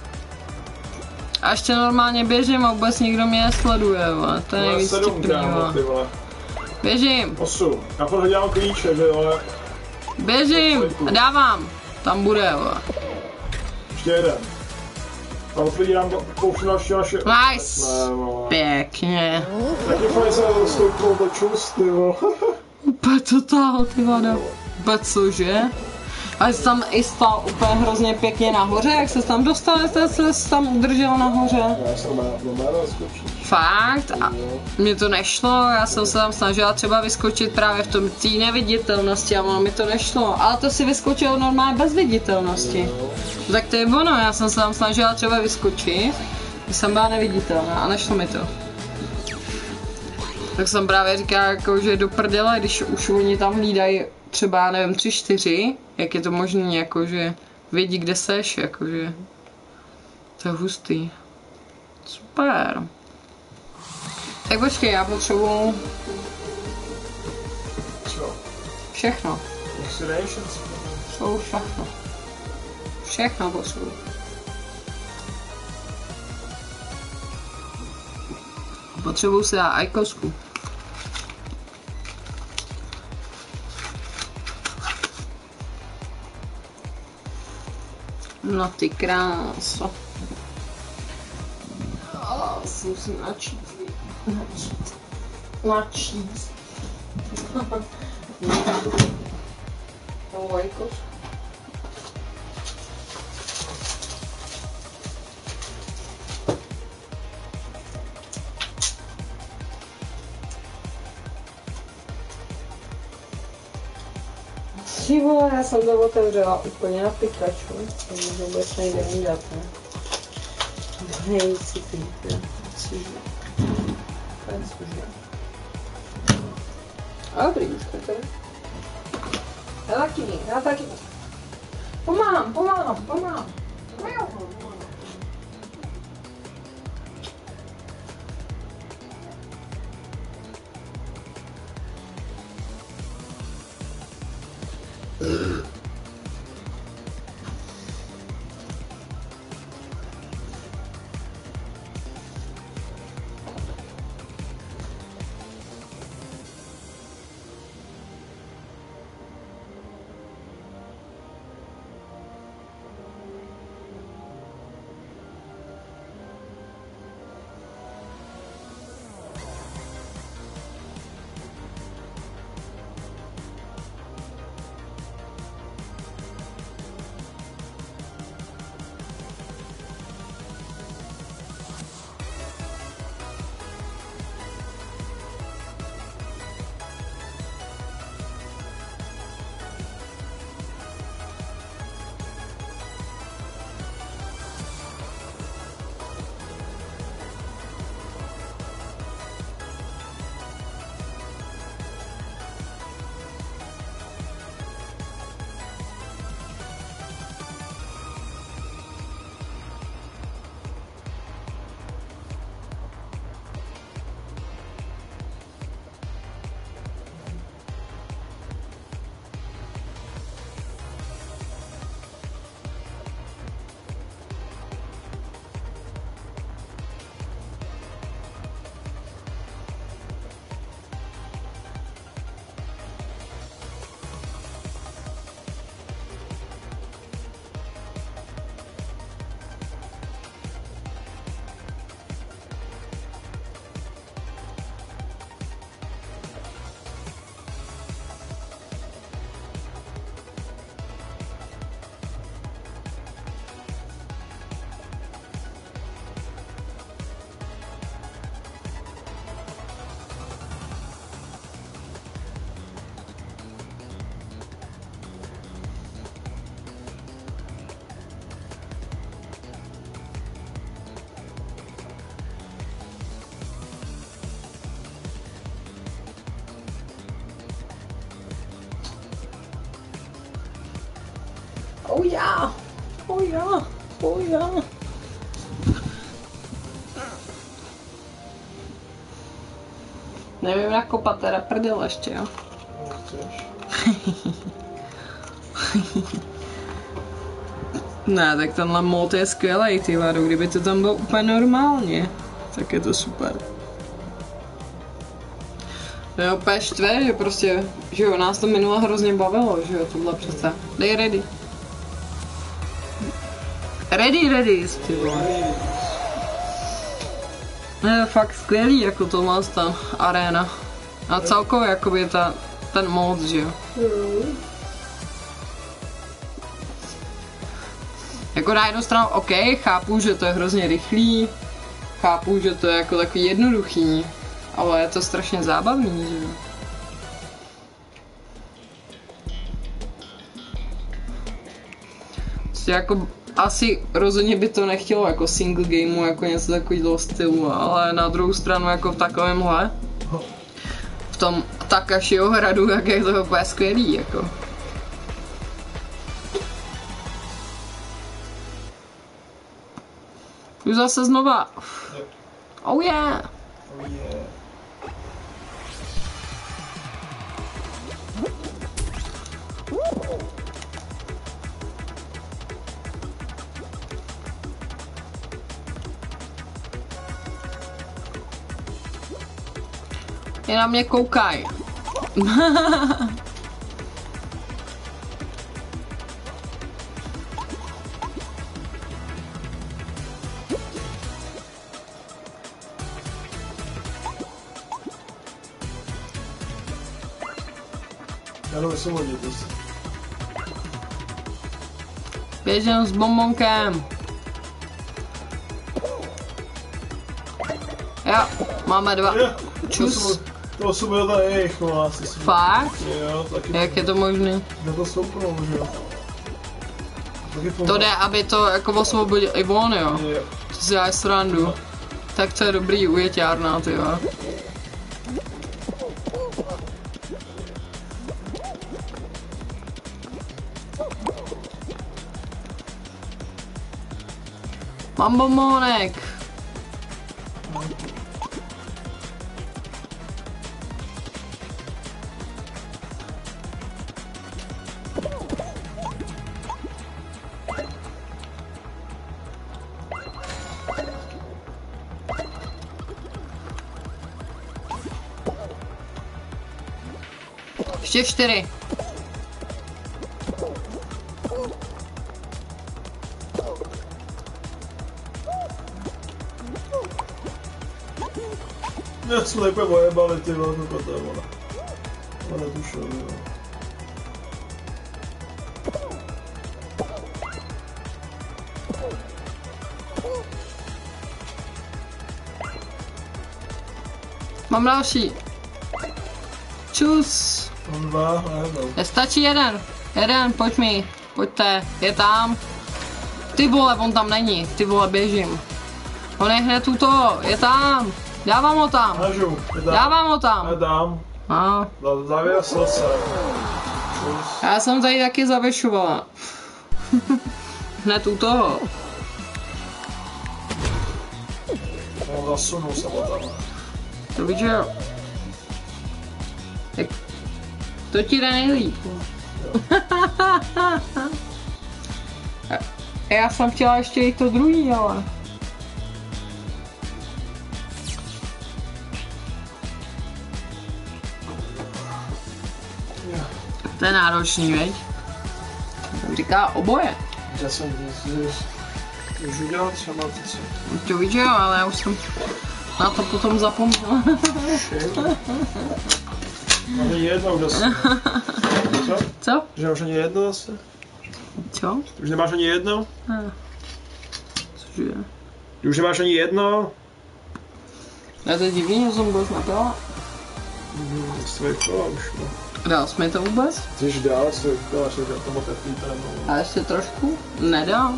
A ještě normálně běžím a vůbec nikdo mě nesleduje, vole. To je nejvíc vtipný, vole. Běžím. Osm. Já pořád dělám klíče, že jo. Běžím a dávám. Tam bude, vole. Ještě jeden. A otvírám kousnu další naše... Nice. Pěkně. Taky fajn se stoupnou do čust, ty vole. Úplně totál, ty vada. Úplně cože? A jsi tam i stál úplně hrozně pěkně nahoře, jak se tam dostal, jste se tam udržel nahoře? Já jsem na doménu skočit. Fakt? A mně to nešlo, já jsem se tam snažila třeba vyskočit právě v tom té neviditelnosti a ono mi to nešlo. Ale to si vyskočilo normálně bez viditelnosti. No, tak to je ono, já jsem se tam snažila třeba vyskočit, když jsem byla neviditelná a nešlo mi to. Tak jsem právě říkala, jako, že do prdele, když už oni tam hlídají třeba, nevím, tři, čtyři, jak je to možné, jakože vědí, kde seš, jakože to je hustý. Super. Tak počkej, já potřebuju Co? všechno. Exhibitions? Jsou všechno. Všechno potřebuju. Potřebuju si dát ajkosku. No ty kráso. Oh, si musím načít. Načít. Načít. Oh, ajkosku. Ty vole, já jsem to otevřela úplně na Pikachu, takže vůbec nejde udělat, ne? Hej, si píte, cože. Fajn, cože. A dobrý, už to je. Já taky, já taky. Pomáhám, pomáhám, pomáhám. Oh já. Oh já. Oh já. Nevím nakopat teda prdel ještě, jo. Ne, tak tenhle mod je skvělej, ty vado, kdyby to tam bylo úplně normálně, tak je to super. Jo, úplně štve, že prostě, že jo, nás to minule hrozně bavilo, že jo, tohle přece. Dej ready. Ready, ready, ty vole. Je fakt skvělý, jako tohle ta arena. A celkově, jakoby ta, ten mod, že jo. Jako na jednu stranu, OK, chápu, že to je hrozně rychlý, chápu, že to je jako takový jednoduchý, ale je to strašně zábavný, že jo. Prostě jako asi rozhodně by to nechtělo jako single gameu, jako něco takového stylu, ale na druhou stranu jako v takovémhle, v tom Takashiho hradu, jak je to úplně skvělý, jako. Už zase znova. Oh yeah. Oh yeah. Je na mě koukaj. Já nevím, jestli hodit to. Běžím s bombonkem. Jo, máme dva. Je, Čus. To jsem byl tady jejich, no asi jsem. Fakt? Jo, taky. Jak je to možné? Na to stoupnou, že jo. To jde, aby to jako osvobodil i on, jo. Je. To si děláš srandu. Tak to je dobrý ujeťárna, ty jo. Mám bombonek. Ještě čtyři. Já jsme úplně ojebali, ty vole, to je ona. Ona netušil, jo. Mám další. Čus. Mám dva, a jednou. Nestačí jeden. Jeden, pojď mi. Pojďte, je tam. Ty vole, on tam není. Ty vole, běžím. On je hned u toho, je tam. Dávám ho tam. Hažu, dám. Dávám ho tam. Já dám. A. Zavěsil se. Já jsem tady taky zavěšovala. Hned u toho. On zasunul se tam. To víš, že jo. Tak to ti jde nejlíp. Já jsem chtěla ještě i to druhý, ale... To je náročný, veď? Říká oboje. Já jsem už udělal třeba něco. To víš, že jo, ale já už jsem na to potom zapomněla. Máme jednou zase. Co? Co? Že máš ani jedno zase? Co? Už nemáš ani jedno? Ne. Cože? Ty už nemáš ani jedno? Já to je divný, že jsem vůbec napila. Mhm, svoje kola už, no. Dal jsi mi to vůbec? Chceš dál svoje kola, že to moc nepíte, no. A ještě trošku? Nedal.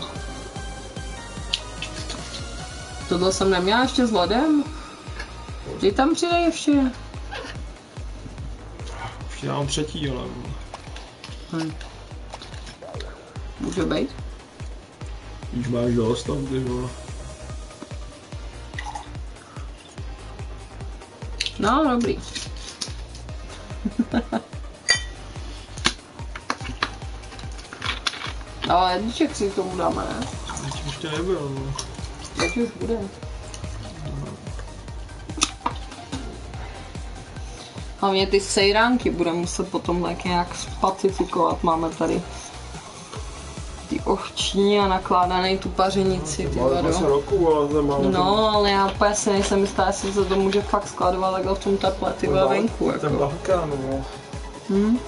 Tohle jsem neměla ještě s ledem. Kdy tam přidej ještě? Už já mám třetí, ale... Hm. Může být. Když máš dost tam, ty vole. No, dobrý. Ale jedniček si k tomu dáme, ne? Teď ještě nebyl, no. Teď už bude. Hlavně ty sejránky budeme muset potom tak nějak spacifikovat. Máme tady ty ovční a nakládaný tu pařenici, ty vado. No, ale já úplně si nejsem jistá, jestli se to může fakt skladovat takhle v tom teple, ty vole, venku, jako. Ten balkán, no. Hm?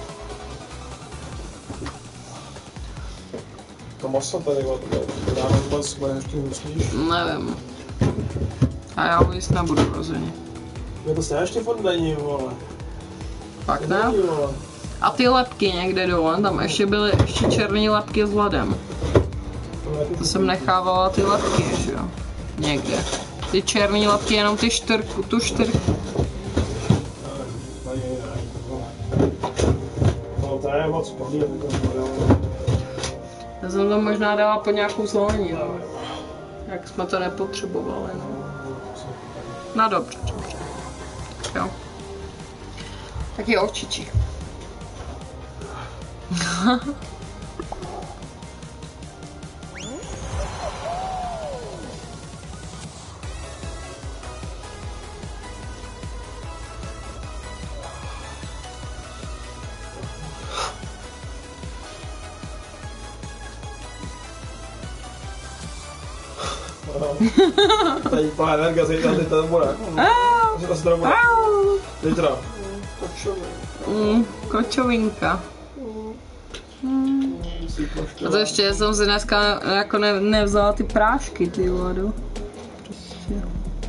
To maso tady, to dáme vůbec, bude ještě hnusnější. Nevím. A já ho jíst nebudu rozhodně. Je to strašně furt není, vole. Fakt ne? A ty lepky někde dole, tam ještě byly ještě černé lepky s ledem. To jsem nechávala ty lepky, že jo? Někde. Ty černé lepky, jenom ty štyrku, tu štyrku. No to je moc podíl, Já jsem to možná dala pod nějakou zelení, no. Jak jsme to nepotřebovali, no. No dobře, dobře. Jo. Taky ovčičí. Tady plná energie, zítra teď to bude. Zítra se to bude. Zítra. Mm, kočovinka. Mm. A to ještě jsem si dneska jako ne, nevzala ty prášky, ty vodu. Prostě.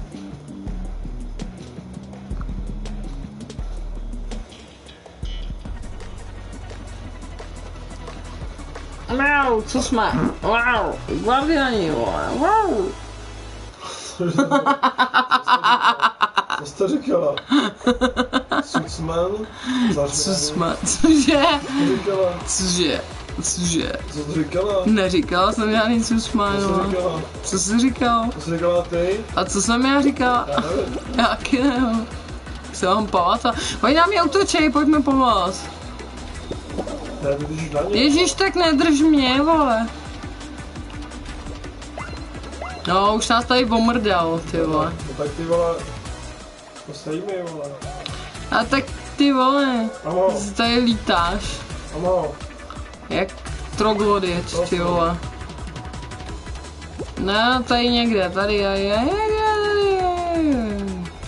Wow, co jsme? Wow, guardiani, wow. Co jsi to říkala? Sucman? Co jsme? Cože? Co říkala? Cože? Cože? Co jsi říkala? Neříkala jsem žádný Co Sucman. jsi říkala? Co jsi říkal? Co jsi říkala ty? A co jsem já říkala? Já nevím. Jaký ne? Se vám pamatovat. Oni nám je utočej, pojďme pomoct. Ne, ty jdeš na ně. Ježíš, tak nedrž mě, vole. No, už nás tady omrdal, ty vole. No tak ty vole, posej mi, vole. A tak ty vole, Amo, ty tady lítáš. amo. Jak troglodyt, ty vole. No, tady někde, tady, je, je, je, je, je.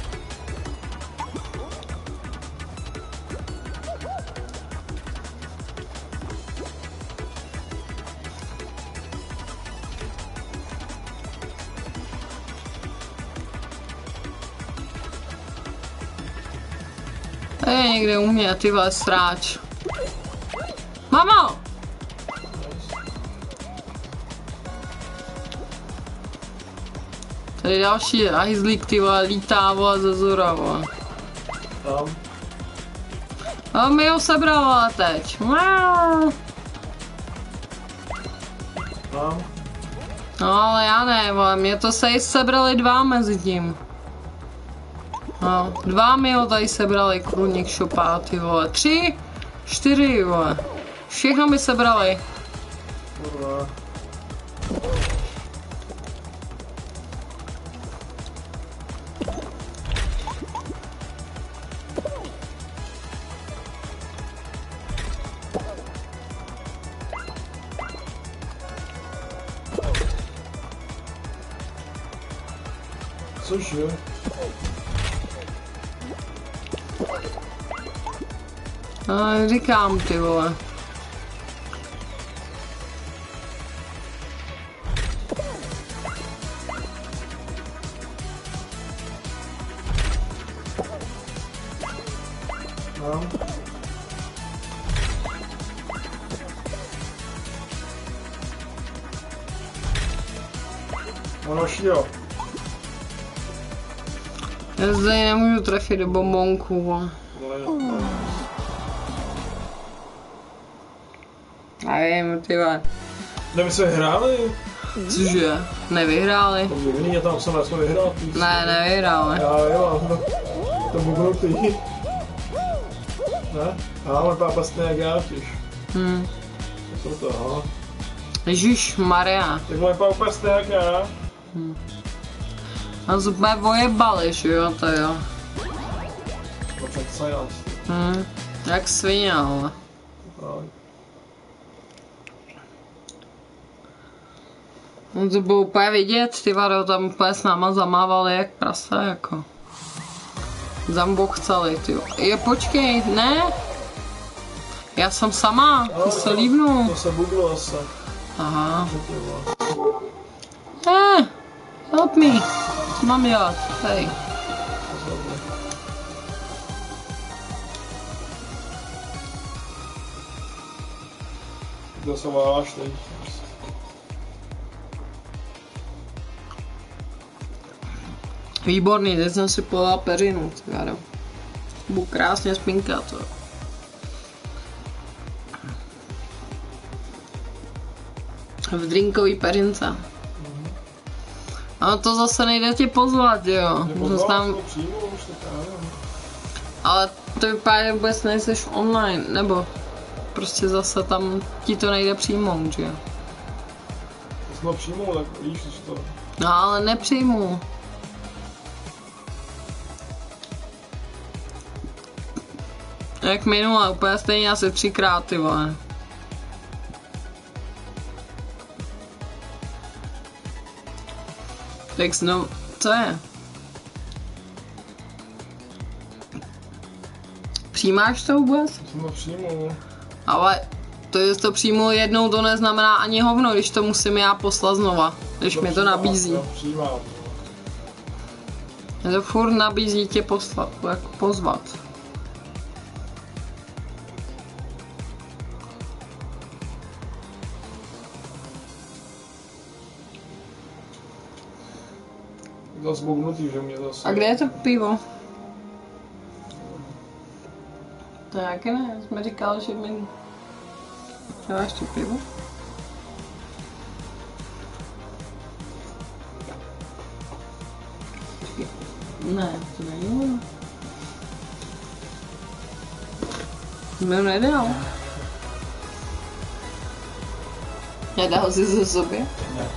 Tady je někde u mě, ty vole, sráč. Mamo! Tady další hajzlík, ty vole, lítá, vole, ze zora, vole. Tam. A mi ho sebrala teď. Wow. Tam. No ale já ne, vole, mě to se sebrali dva mezi tím. No, dva mi ho tady sebrali, krůník šopá, ty vole. Tři, čtyři, vole. Všechno mi sebrali. Kurva. Cože? No, říkám, ty vole. No. Ono šlo. Já zde nemůžu trefit do bombonku, vole. Nevím, ty vole. Nevím, jsme hráli. Cože? Nevyhráli? To mě je tam psané, jsme vyhráli. Ne, nevyhráli. Já jo, no. To bugnutý. Ne? Máme pápa stejně jak já těž. Hm. To to, aha. Ježíš Maria. Tak můj pápa stejně jak já. Hm. A zupé vojebali, že jo, to jo. Počkej, co já? Hm. Jak svině, ale. No to bylo úplně vidět, ty vado, tam úplně s náma zamávali jak prase, jako. Zambochcali, ty. Je, počkej, ne? Já jsem sama, ty se líbnu. To se buglo asi. Aha. Eh, help me. Co mám dělat? Hej. To se máš teď. Výborný, teď jsem si podala peřinu, tyvado. Budu krásně spinkat, to. V drinkový peřince. Mm. Ale to zase nejde tě pozvat, jo. Zase tam... Ale to vypadá, že vůbec nejseš online, nebo prostě zase tam ti to nejde přijmout, že jo. To jsem ho přijmul, tak víš, že to... No ale nepřijmu. Jak minule, úplně stejně asi třikrát, ty vole. Tak znovu, co je? Přijímáš to vůbec? Jsem to přijmul. Ale to, že to přijmu jednou, to neznamená ani hovno, když to musím já poslat znova, když to mi to nabízí. To přijímám. To furt nabízí tě poslat, jako pozvat. To zbugnutý, že mě zase... A kde je to pivo? To jak ne, jsme říkali, že mi... Dáváš to pivo? Ne, to není ono. Mě nedal. Nedal jsi ze sobě? Ne.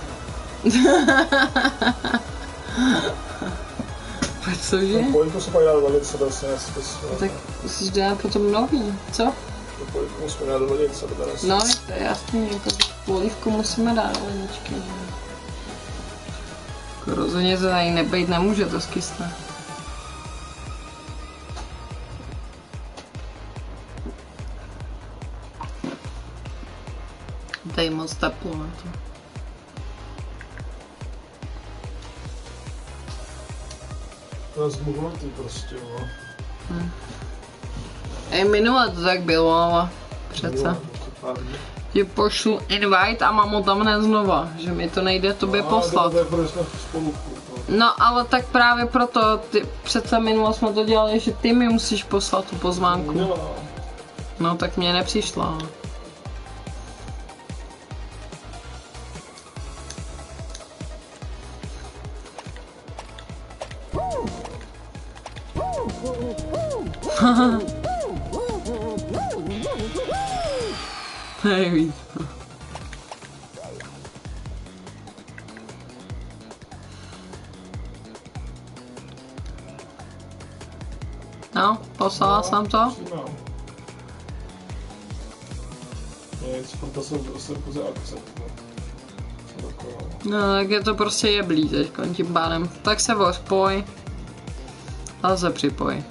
Cože? No, pojďku se pak dát do vodice, to se nesmysl. Tak musíš dát potom nový, co? To pojďku musíme dát do vodice, to nesmysl. No, to je jasný, jako polívku musíme dát do ledničky, že? Jako rozhodně to tady nebejt nemůže, to skysne. Tady je moc teplo na to. To je zbugnutý prostě, no. Hm. Ej, minule to tak bylo, ale přece. Že pošlu invite a mám ho tam hned znova, že mi to nejde tobě no, poslat. To je proto, jsme spolu. No ale tak právě proto, ty, přece minule jsme to dělali, že ty mi musíš poslat tu pozvánku. No, no tak mě nepřišla. Hej, víc. No, poslala no, jsem to. No. Nic, proto jsem prostě pouze akcept. No, tak je to prostě jeblý teďko tím pádem. Tak se vospoj. A se připoj.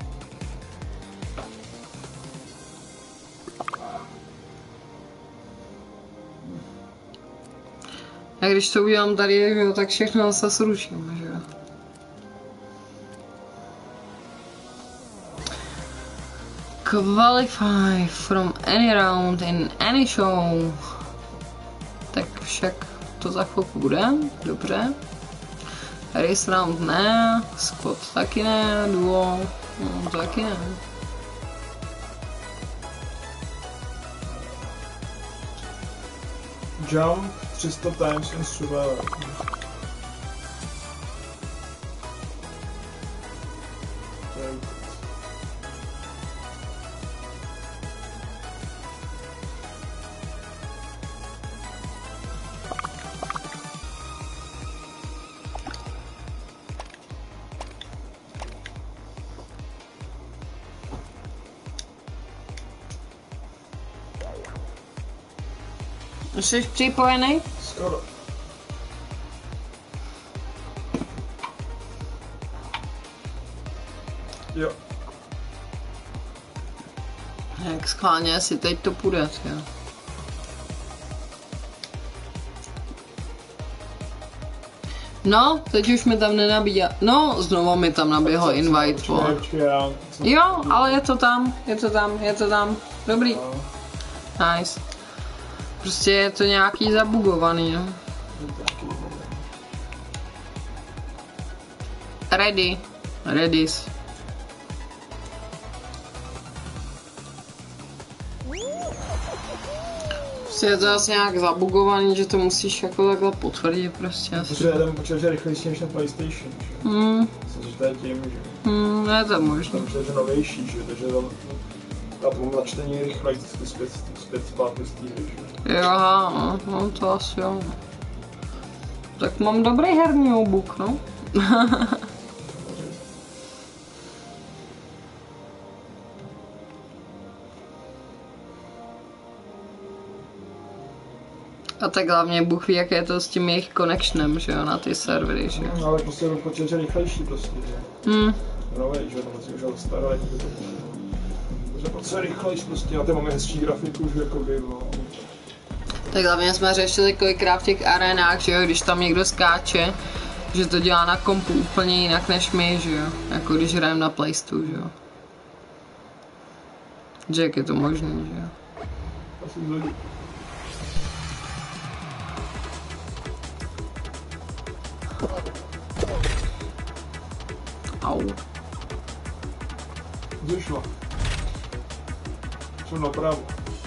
A když to udělám tady, tak všechno zase zruším, že jo. Qualify from any round in any show. Tak však to za chvilku bude, dobře. Race round ne, squad taky ne, duo, no taky ne. Jump tři sta times in survival. Jsi připojený? Skoro. Jo. Jak schválně si teď to půjde, jo. No, teď už mi tam nenabíjá. No, znovu mi tam naběhl invite, vole. Jo, ale je to tam, je to tam, je to tam. Dobrý. Nice. Prostě je to nějaký zabugovaný, no. Ready. Ready. Prostě je to asi nějak zabugovaný, že to musíš jako takhle potvrdit prostě. Protože je tam počítač rychlejší než na PlayStation, že? Hmm. Myslím, že to je tím, že? Hmm, je to možné. Tam je to novější, že? Takže tam na tom načtení rychleji zpět, zpět zpátky z té hry, že? Jo, no, no, to asi jo. Tak mám dobrý herní obluk, no. A tak hlavně Bůh ví, jak je to s tím jejich connectionem, že jo, na ty servery, že jo. No, ale prostě ten počítač je rychlejší prostě, že? Hmm. Novej, že? Tam si už starý. Takže prostě je rychlejší prostě, a ty máme hezčí grafiku už jako by, no. Tak hlavně jsme řešili kolikrát v těch arenách, že jo, když tam někdo skáče, že to dělá na kompu úplně jinak než my, že jo, jako když hrajeme na Playstu, že jo. Že jak je to možný, že jo. Asi zhodí. Au. Kde šla? Šla napravo.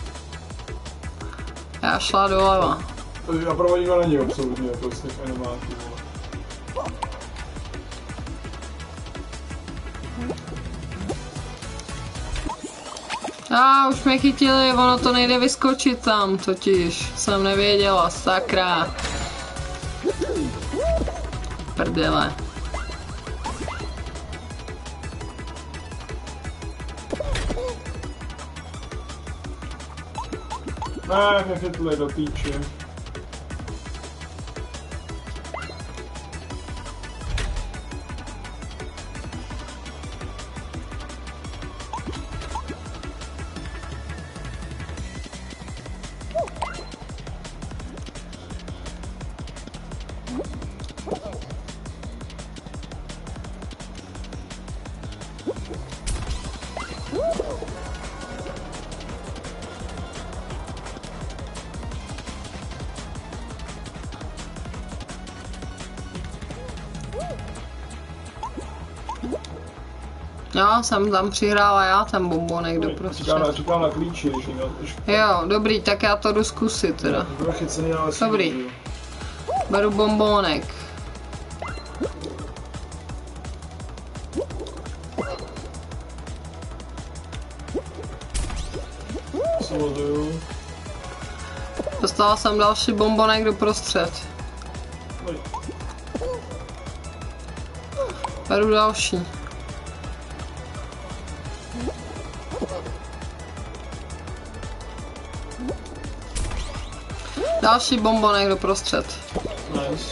Já šla doleva. Takže napravo nikdo není absolutně, prostě v animáky, vole. A už mě chytili, ono to nejde vyskočit tam, totiž jsem nevěděla, sakra. Prdele. Ne, mě chytli do píči. Jo, jsem tam přihrála já ten bombonek do prostřed. Říkám na klíči, když měl trošku. Jo, dobrý, tak já to jdu zkusit teda. Dobrý. Beru bombonek. Sloduju. Dostala jsem další bombonek do prostřed. Beru další. Další bombonek do prostřed. Nice.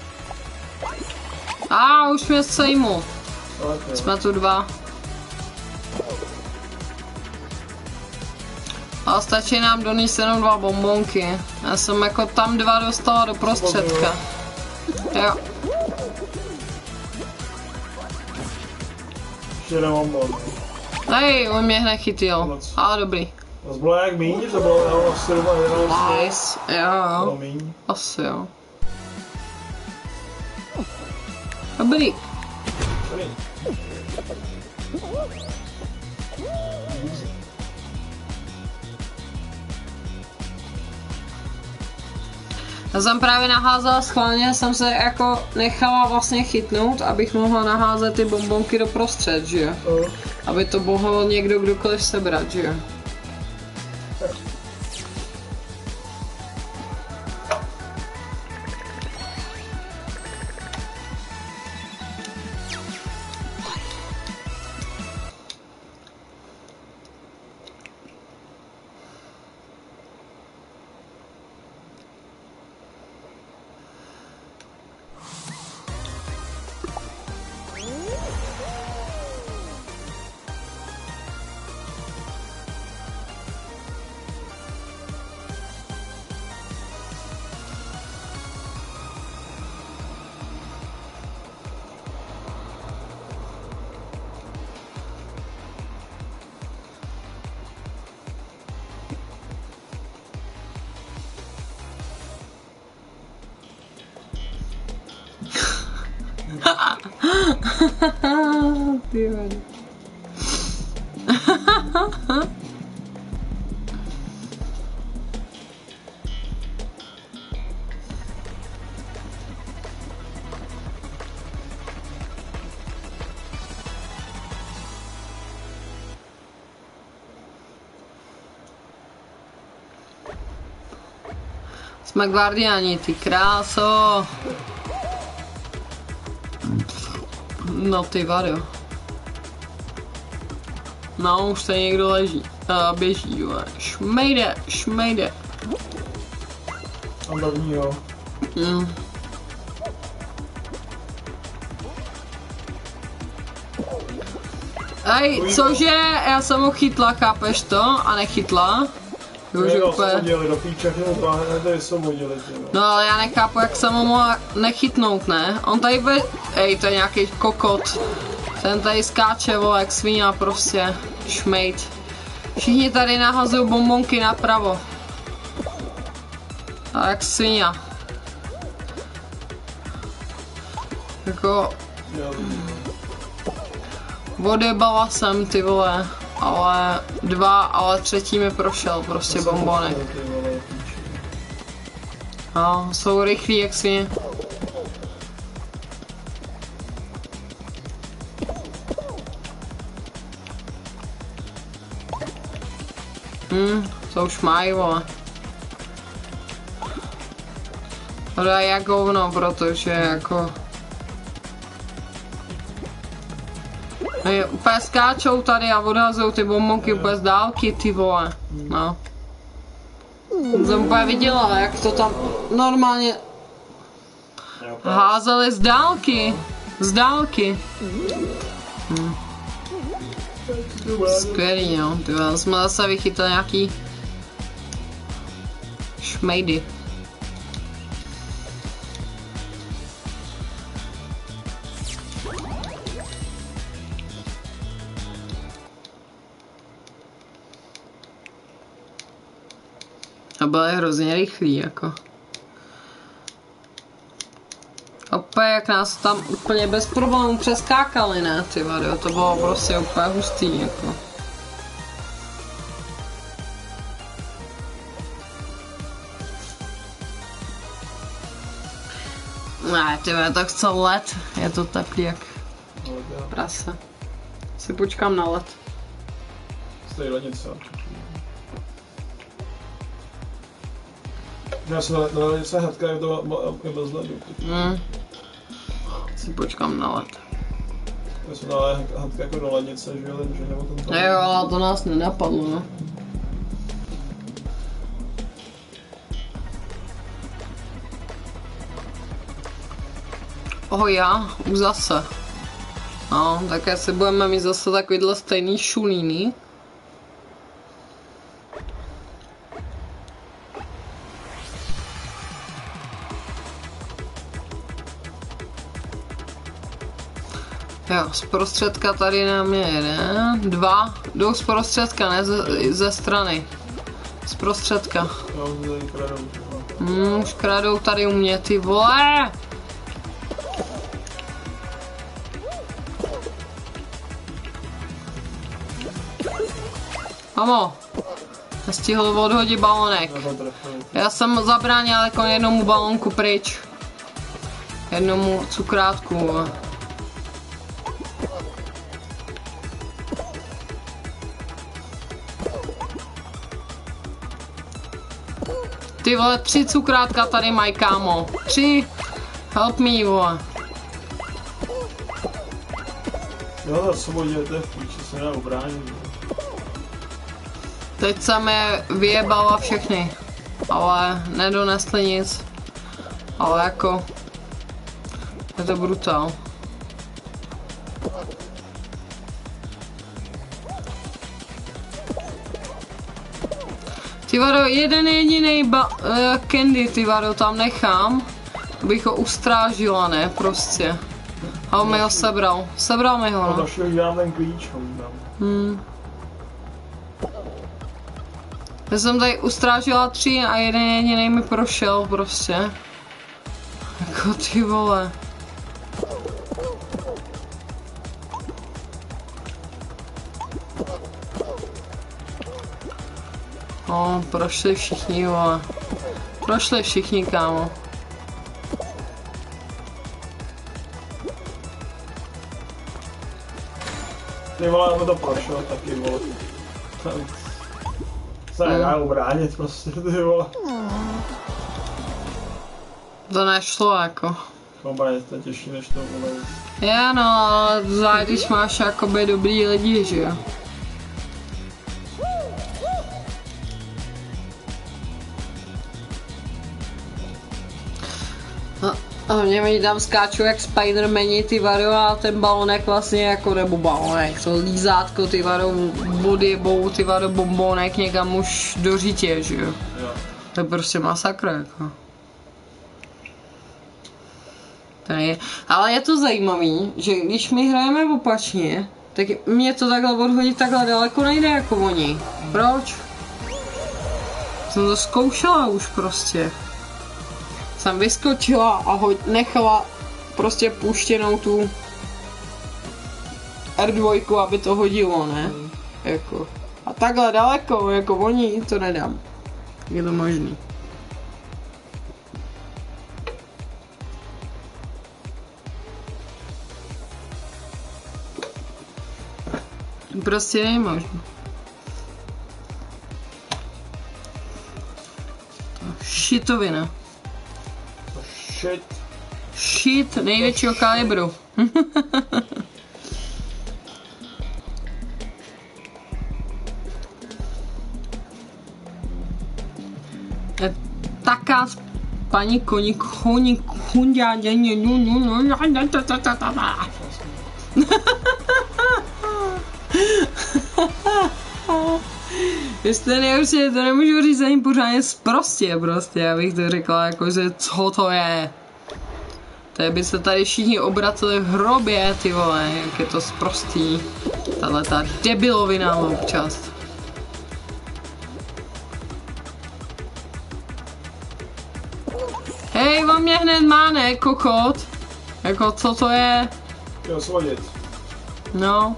A už mě sejmu. Okay. Jsme tu dva. A stačí nám donést jenom dva bombonky. Já jsem jako tam dva dostala do prostředka. Jo. Ještě jeden bombon. Hej, on mě nechytil. Ale dobrý. To bylo jak míň, to bylo na sedm a jedenáct. Nice, jo. Asi jo. Dobrý. Dobrý. Já jsem právě naházela schválně, jsem se jako nechala vlastně chytnout, abych mohla naházet ty bombonky do prostřed, že jo? Uh. Aby to mohl někdo kdokoliv sebrat, že jo? Ty vado. Jsme guardiani, ty kráso. No ty vado. No, už se někdo leží. A běží, jo. Šmejde, šmejde. A první, jo. Mm. Ej, cože? Já jsem ho chytla, chápeš to? A nechytla. Už Ne, úplně... osvobodili, do píče, ne, tady osvobodili, no ale já nechápu, jak jsem ho mohla nechytnout, ne? On tady bude... Ej, to je nějaký kokot. Ten tady skáče, vole, jak svině prostě. Šmejt. Všichni tady nahazují bombonky napravo. A jak svině. Jako... Odjebala jsem, ty vole. Ale dva, ale třetí mi prošel, prostě bombonek. No, jsou rychlí jak svině. Hm, to už mají, vole. Ale jak hovno, protože jako... Hej, úplně skáčou tady a odhazují ty bombonky úplně z dálky, ty vole. No. Jsem úplně viděla, jak to tam normálně házeli z dálky. Z dálky. Hm. Skvělý, jo. Ty vole, jsme zase vychytali nějaký šmejdy. A byly hrozně rychlý, jako. Opět jak nás tam úplně bez problémů přeskákali, ne, ty vado, to bylo prostě úplně hustý, jako. Ne, ty vado, to chce let, je to teplý jak prase. Si počkám na let. Stojí lednice. Já jsem na lednice hadka, je to je bez ledu. Mm. Si počkám na let. Já jsem dala hadka jako do lednice, že jo, že nebo ten tam. Jo, ale to nás nenapadlo, no. Oh já, už zase. No, tak asi budeme mít zase takovýhle stejný šulíny. Jo, z prostředka tady na mě jeden, dva, jdou z prostředka, ne ze, ze strany. Z prostředka. Jo, tady kradou. Hmm, už kradou tady u mě, ty vole! Amo, Stihl odhodit balonek. Já jsem zabránil jako jednomu balonku pryč. Jednomu cukrátku. Ty vole, tři cukrátka tady mají, kámo. Tři. Help me, vole. Jo, za sebou dějete v píči, se nedá ubránit. Teď jsem je vyjebala všechny. Ale nedonesli nic. Ale jako... Je to brutál. Ty vado, jeden jediný ba uh, candy, ty vado, tam nechám. Abych ho ustrážila, ne, prostě. A on mi ho sebral. Sebral mi ho, no. Dalšího dám ten klíč, ho dám. Hmm. Já jsem tady ustrážila tři a jeden jediný mi prošel, prostě. Jako ty vole. No, prošli všichni, vole. Prošli všichni, kámo. Ty vole, on to prošel taky, vole. Se nedá ubránit prostě, ty vole. To nešlo, jako. Obránit to je těžší než to, vole. Já no, ale zvlášť když máš jakoby dobrý lidi, že jo. A mě mi tam skáčou jak Spidermani, ty vado, a ten balonek vlastně jako, nebo balonek, to lízátko, ty vado, body, bou, ty vado, bombonek někam už do řítě, že jo. To je prostě masakr, jako. To je, ale je to zajímavý, že když my hrajeme opačně, tak mě to takhle odhodit takhle daleko nejde jako oni. Proč? Jsem to zkoušela už prostě. Jsem vyskočila a ho nechala prostě puštěnou tu R dva, aby to hodilo, ne? Mm. Jako. A takhle daleko, jako oni, to nedám. Je to možný. Prostě nemožný. Šitovina. Shit. Shit největšího kalibru. Taká paní koní koní chundá děně nu nu nu Jestli nejhorší, to nemůžu říct ani pořádně sprostě prostě, abych to řekla jako, že co to je. To by se tady všichni obraceli v hrobě, ty vole, jak je to sprostý. Tahle ta debilovina občas. Hej, on mě hned má, ne, kokot? Jako, co to je? Jo, svodit. No.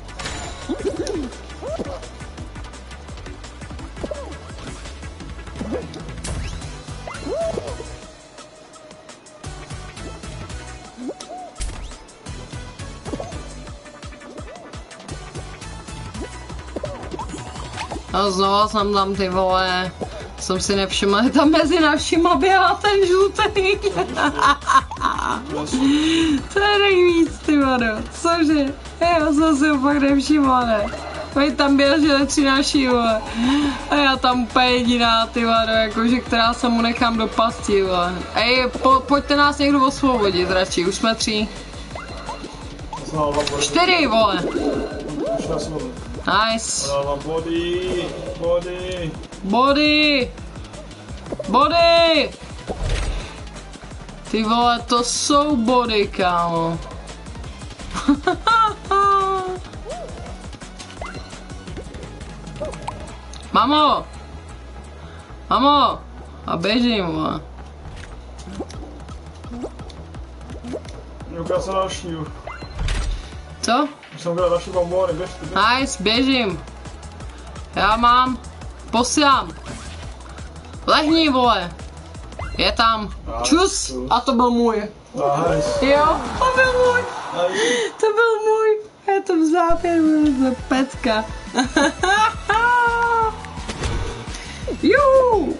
A znova jsem tam, ty vole, jsem si nevšiml, že tam mezi našima běhá ten žlutý. To je nejvíc, ty vado, cože? Já jsem si ho fakt nevšimla, ne? Oni tam běželi tři naši, vole. A já tam úplně jediná, ty vado, jakože, která se mu nechám do pasti, vole. Ej, po, pojďte nás někdo osvobodit radši, už jsme tři. Čtyři, vole. Nice. Body, body. Body. Body. Ty vole, to jsou body, kámo. Mamo. Mamo. A běžím, vole. Ukázal další. Co? Už jsem udělal další bombony, běžte, běžte. Nice, běžím. Já mám Posílám. Lehni, vole. Je tam. Čus. A to byl můj. Jo, to byl můj. To byl můj. Je to v záběru z pecka. Juhu.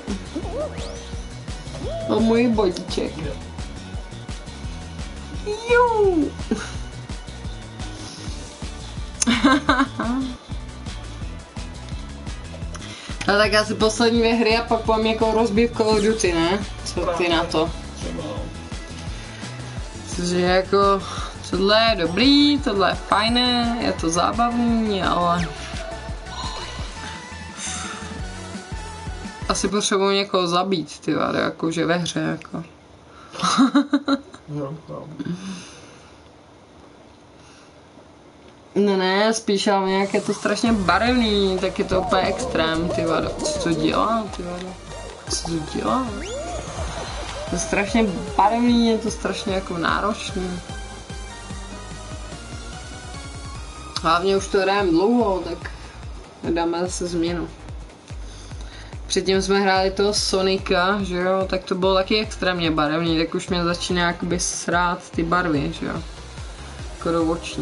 To můj bodíček. Juhu. No tak asi poslední dvě hry a pak půjdem jako rozbít Call of Duty, ne? Co ty na to? Cože jako, tohle je dobrý, tohle je fajné, je to zábavný, ale... Asi potřebuji někoho zabít, ty vado, jakože ve hře, jako. No ne, spíš ale nějak je to strašně barevný, tak je to úplně extrém, ty vado. Co to dělá, ty vado? Co to dělá? To je strašně barevný, je to strašně jako náročný. Hlavně už to hrajeme dlouho, tak dáme zase změnu. Předtím jsme hráli toho Sonika, že jo, tak to bylo taky extrémně barevný, tak už mě začíná jakoby srát ty barvy, že jo. Jako do očí.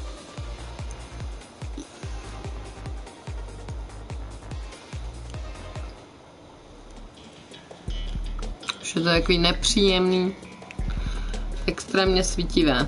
Už je to takový nepříjemný, extrémně svítivé.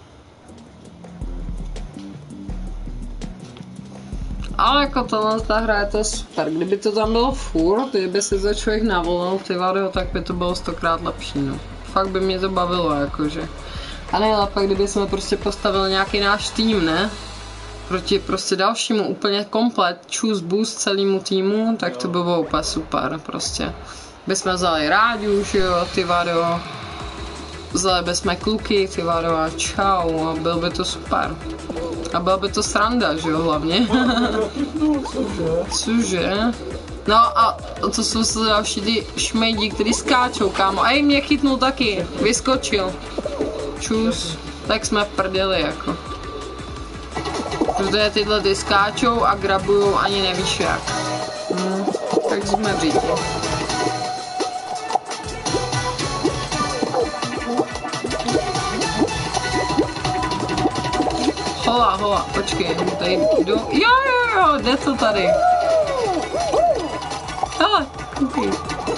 Ale jako tohle ta hra je to super, kdyby to tam bylo furt, kdyby si to člověk navolil ty vado, tak by to bylo stokrát lepší, no. Fakt by mě to bavilo, jakože. A nejlépe, kdyby jsme prostě postavili nějaký náš tým, ne? Proti prostě dalšímu úplně komplet, choose boost celému týmu, tak to by bylo úplně super, prostě. Bychom vzali Ráďu, že jo, ty vado. Vzali bychom kluky, ty vado, a čau, a byl by to super. A byla by to sranda, že jo, hlavně. Cože? No a to jsou se další ty šmejdi, který skáčou, kámo. Ej, mě chytnul taky, vyskočil. Čus, tak jsme prdeli, jako. Protože tyhle ty skáčou a grabujou, ani nevíš jak. Hm, tak jsme v říti. Hola, hola, počkej, tady jdu. Jo, jo, jo, jde to tady. Hele, koukej.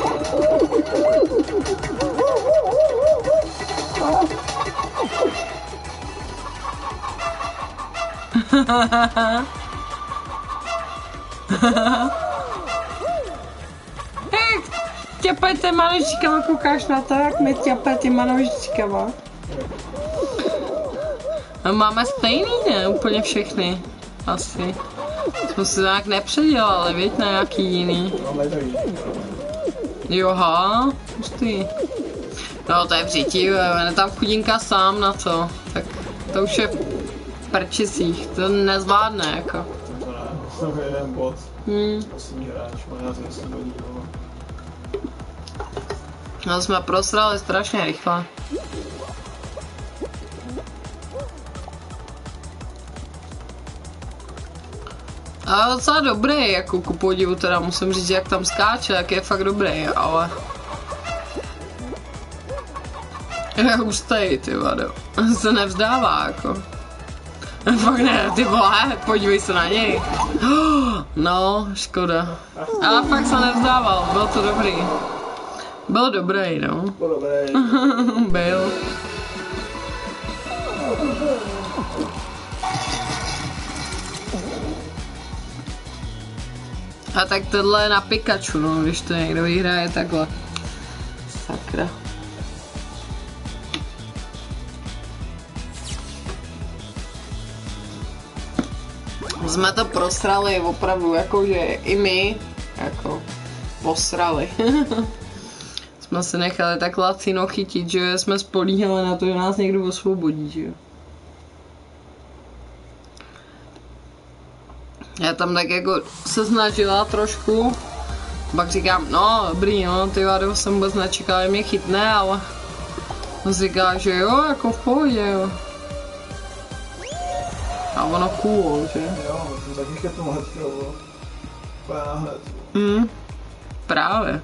Hej, těpej těma nožičkama, koukáš na to, jak mi těpej těma nožičkama. Máme stejný, ne? Úplně všechny. Asi. Jsme si nějak nepředělali, viď? Na nějaký jiný. Joha, pustý. No to je v řiti, je tam chudinka sám na to. Tak to už je v prčicích, to nezvládne, jako. To je jeden bod. Hmm. No jsme prosrali strašně rychle. Ale docela dobrý, jako ku podivu, teda musím říct, jak tam skáče, jak je fakt dobrý, ale... Je hustej, ty vado. Se nevzdává, jako. Fakt ne, ty vole, podívej se na něj. No, škoda. Ale fakt se nevzdával, byl to dobrý. Byl dobrý, no. Byl dobrý. Byl. A tak tohle je na Pikachu, no, když to někdo vyhraje takhle. Sakra. Jsme to prosrali opravdu, jakože i my, jako, posrali. Jsme se nechali tak lacino chytit, že jsme spolíhali na to, že nás někdo osvobodí, že jo. Já tam tak jako se snažila trošku, pak říkám, no dobrý, no, ty vado, jsem vůbec nečekala, že mě chytne, ale on říká, že jo, jako v pohodě, jo. A ono cool, že? Jo, to taky chytnu hnedka, jo. úplně náhled. Hmm, právě.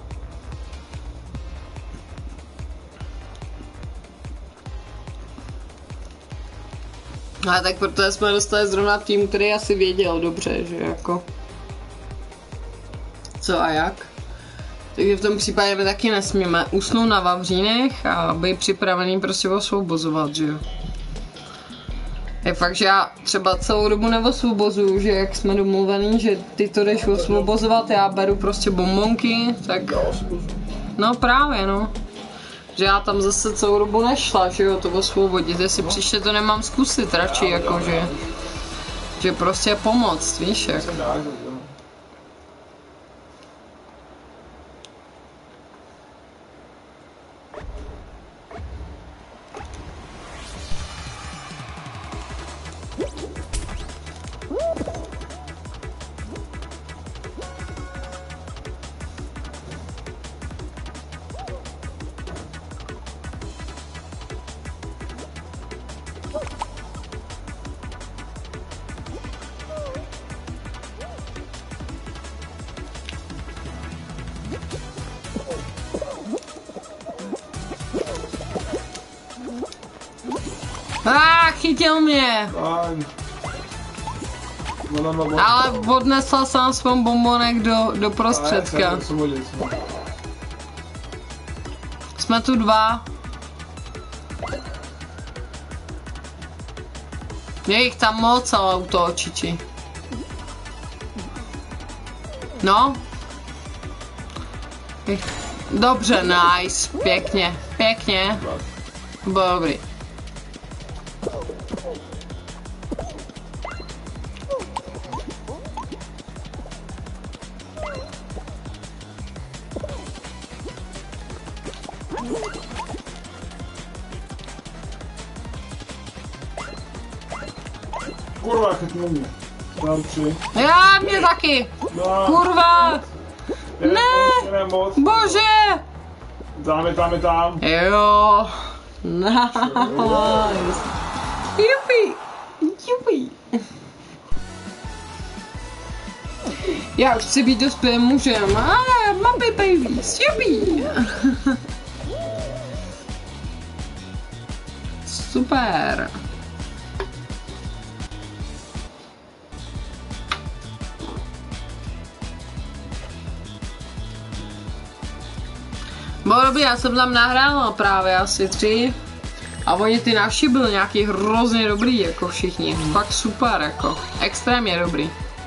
Ale tak protože jsme dostali zrovna tým, který asi věděl dobře, že jako co a jak. Takže v tom případě my taky nesmíme usnout na vavřínech a být připravený prostě osvobozovat, že jo. Je fakt, že já třeba celou dobu neosvobozuju, že jak jsme domluvený, že ty to jdeš osvobozovat, já beru prostě bombonky, tak... No právě, no. Že já tam zase celou dobu nešla, že jo, to osvobodit, jestli příště to nemám zkusit radši, jako že... Že prostě pomoct, víš jak. Ah, chytil mě! Ale odnesla jsem aspoň bombonek do, do prostředka. Jsme tu dva. Je jich tam moc, ale u toho čiči. No. Dobře, nice. Pěkně, pěkně. Dobrý. Kurva, chytnu mě. Mám tři. Já, mě taky. No. Kurva. Ne. Bože. Tam je, tam je, tam. Jo. Nice. Jupi. Jupi. Já už chci být dospělým mužem. Ah, mami baby. Jupi. Super. Bylo dobrý, já jsem tam nahrála právě asi tři a oni ty naši byli nějaký hrozně dobrý, jako všichni, fakt super, jako, extrémně dobrý.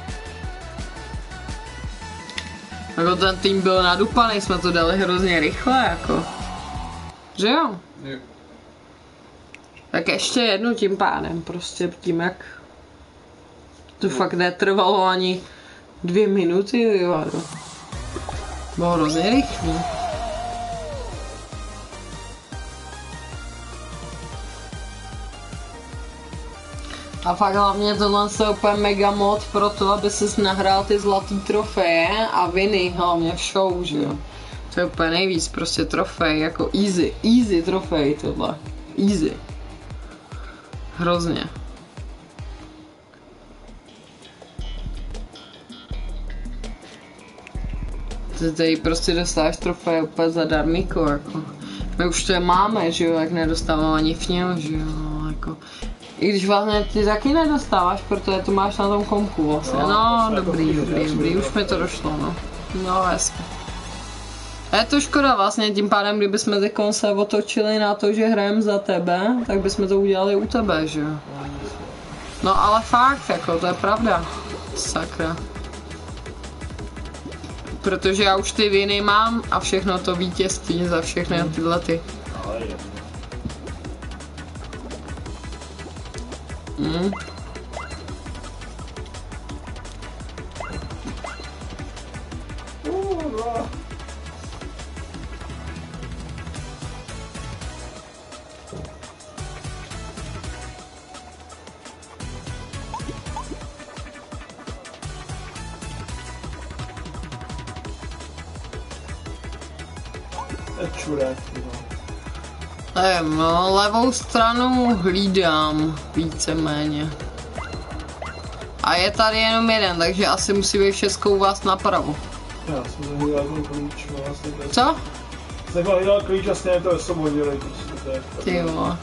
Jako ten tým byl nadupaný, jsme to dali hrozně rychle, jako, že jo? Jo. Tak ještě jednu tím pádem, prostě tím jak to fakt netrvalo ani dvě minuty, jo, bylo hrozně rychlý. A fakt hlavně tohle je úplně mega mod pro to, aby ses nahrál ty zlatý trofeje a viny hlavně v show, že jo. To je úplně nejvíc, prostě trofej, jako easy, easy trofej tohle, easy. Hrozně. Ty tady prostě dostáváš trofej úplně zadarmíko, jako. My už to je máme, že jo, jak nedostáváme ani fněl, že jo, jako. I když vlastně ty taky nedostáváš, protože to máš na tom kompu vlastně. No, dobrý, dobrý, dobrý, už mi to došlo, no. No, hezky. A je to škoda vlastně, tím pádem, kdybychom teď se otočili na to, že hrajeme za tebe, tak bychom to udělali u tebe, že jo. No ale fakt, jako, to je pravda. Sakra. Protože já už ty viny mám a všechno to vítězství za všechny tyhle ty. Hmm. Nevím, no, levou stranu hlídám víceméně. A je tady jenom jeden, takže asi musí být všechno u vás napravo. Já jsem nehlídal ten klíč, vlastně to je... Co? Jsem nehlídal klíč a stejně to osvobodili, to je... Ty vole.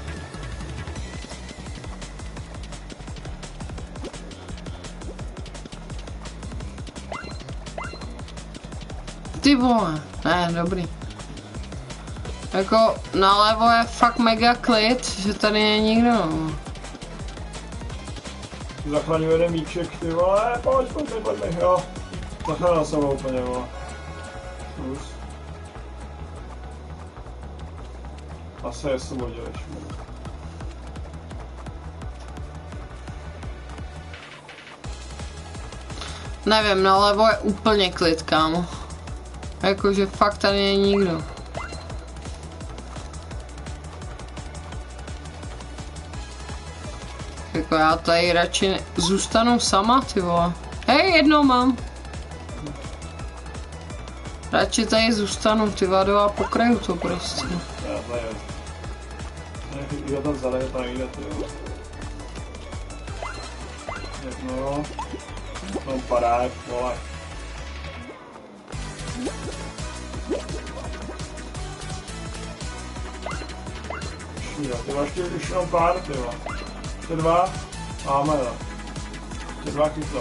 Ty vole, ne, dobrý. Jako nalevo je fakt mega klid, že tady je nikdo. Zachraňuji jeden míček, ty vole, pojď, pojď, pojď, pojď, jo. Zachránil jsem ho úplně, vole. Plus. Asi je osvobodili, šmůr. Nevím, nalevo je úplně klid, kámo. Jakože fakt tady je nikdo. Jako já tady radši ne... zůstanu sama, ty vole. Hej, jednou mám. Radši tady zůstanu, ty vado, a pokraju to prostě. Já to je. Jo, tam vzali, to nejde, ty vole. Jedno. No, padáš, vole. Jo, ty máš ještě už jenom pár, ty vole. Ty dva, máme to. Ty dva chytnou.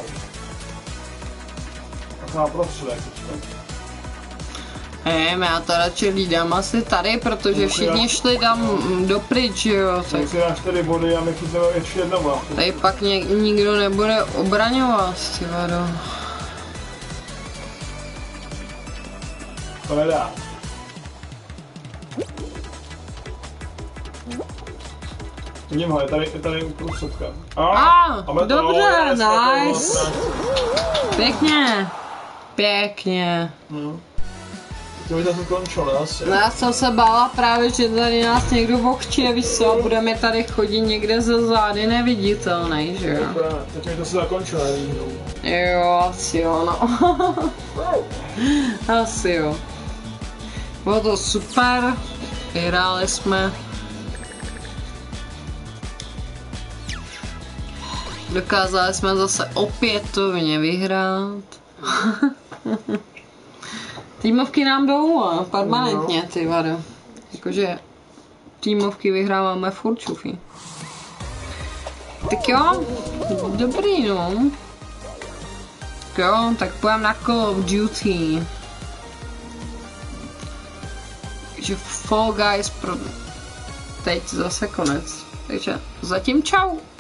Tak má prostředek, Hej, já to radši hlídám asi tady, protože všichni šli tam dopryč, jo. Tak si dáš tady body a my chytneme ještě jedno vláku. tady pak ně, nikdo nebude obraňovat, ty vado. To nedá. Vidím ho, je tady, je tady uprostředka. A, ah, dobře, nice. Pěkně. Pěkně. No. To by to končilo, asi. No, já jsem se bála právě, že tady nás někdo okčí, víš co, a budeme tady chodit někde ze zády neviditelný, že jo? Tak mi to se zakončilo, nevím. Jo, asi jo, no. Asi jo. Bylo to super, vyhráli jsme. Dokázali jsme zase opětovně vyhrát. Týmovky nám jdou permanentně, ty vado. Jakože týmovky vyhráváme furt čufy. Tak jo, dobrý no. Tak jo, tak půjdem na Call of Duty. Takže Fall Guys pro teď zase konec. Takže zatím čau.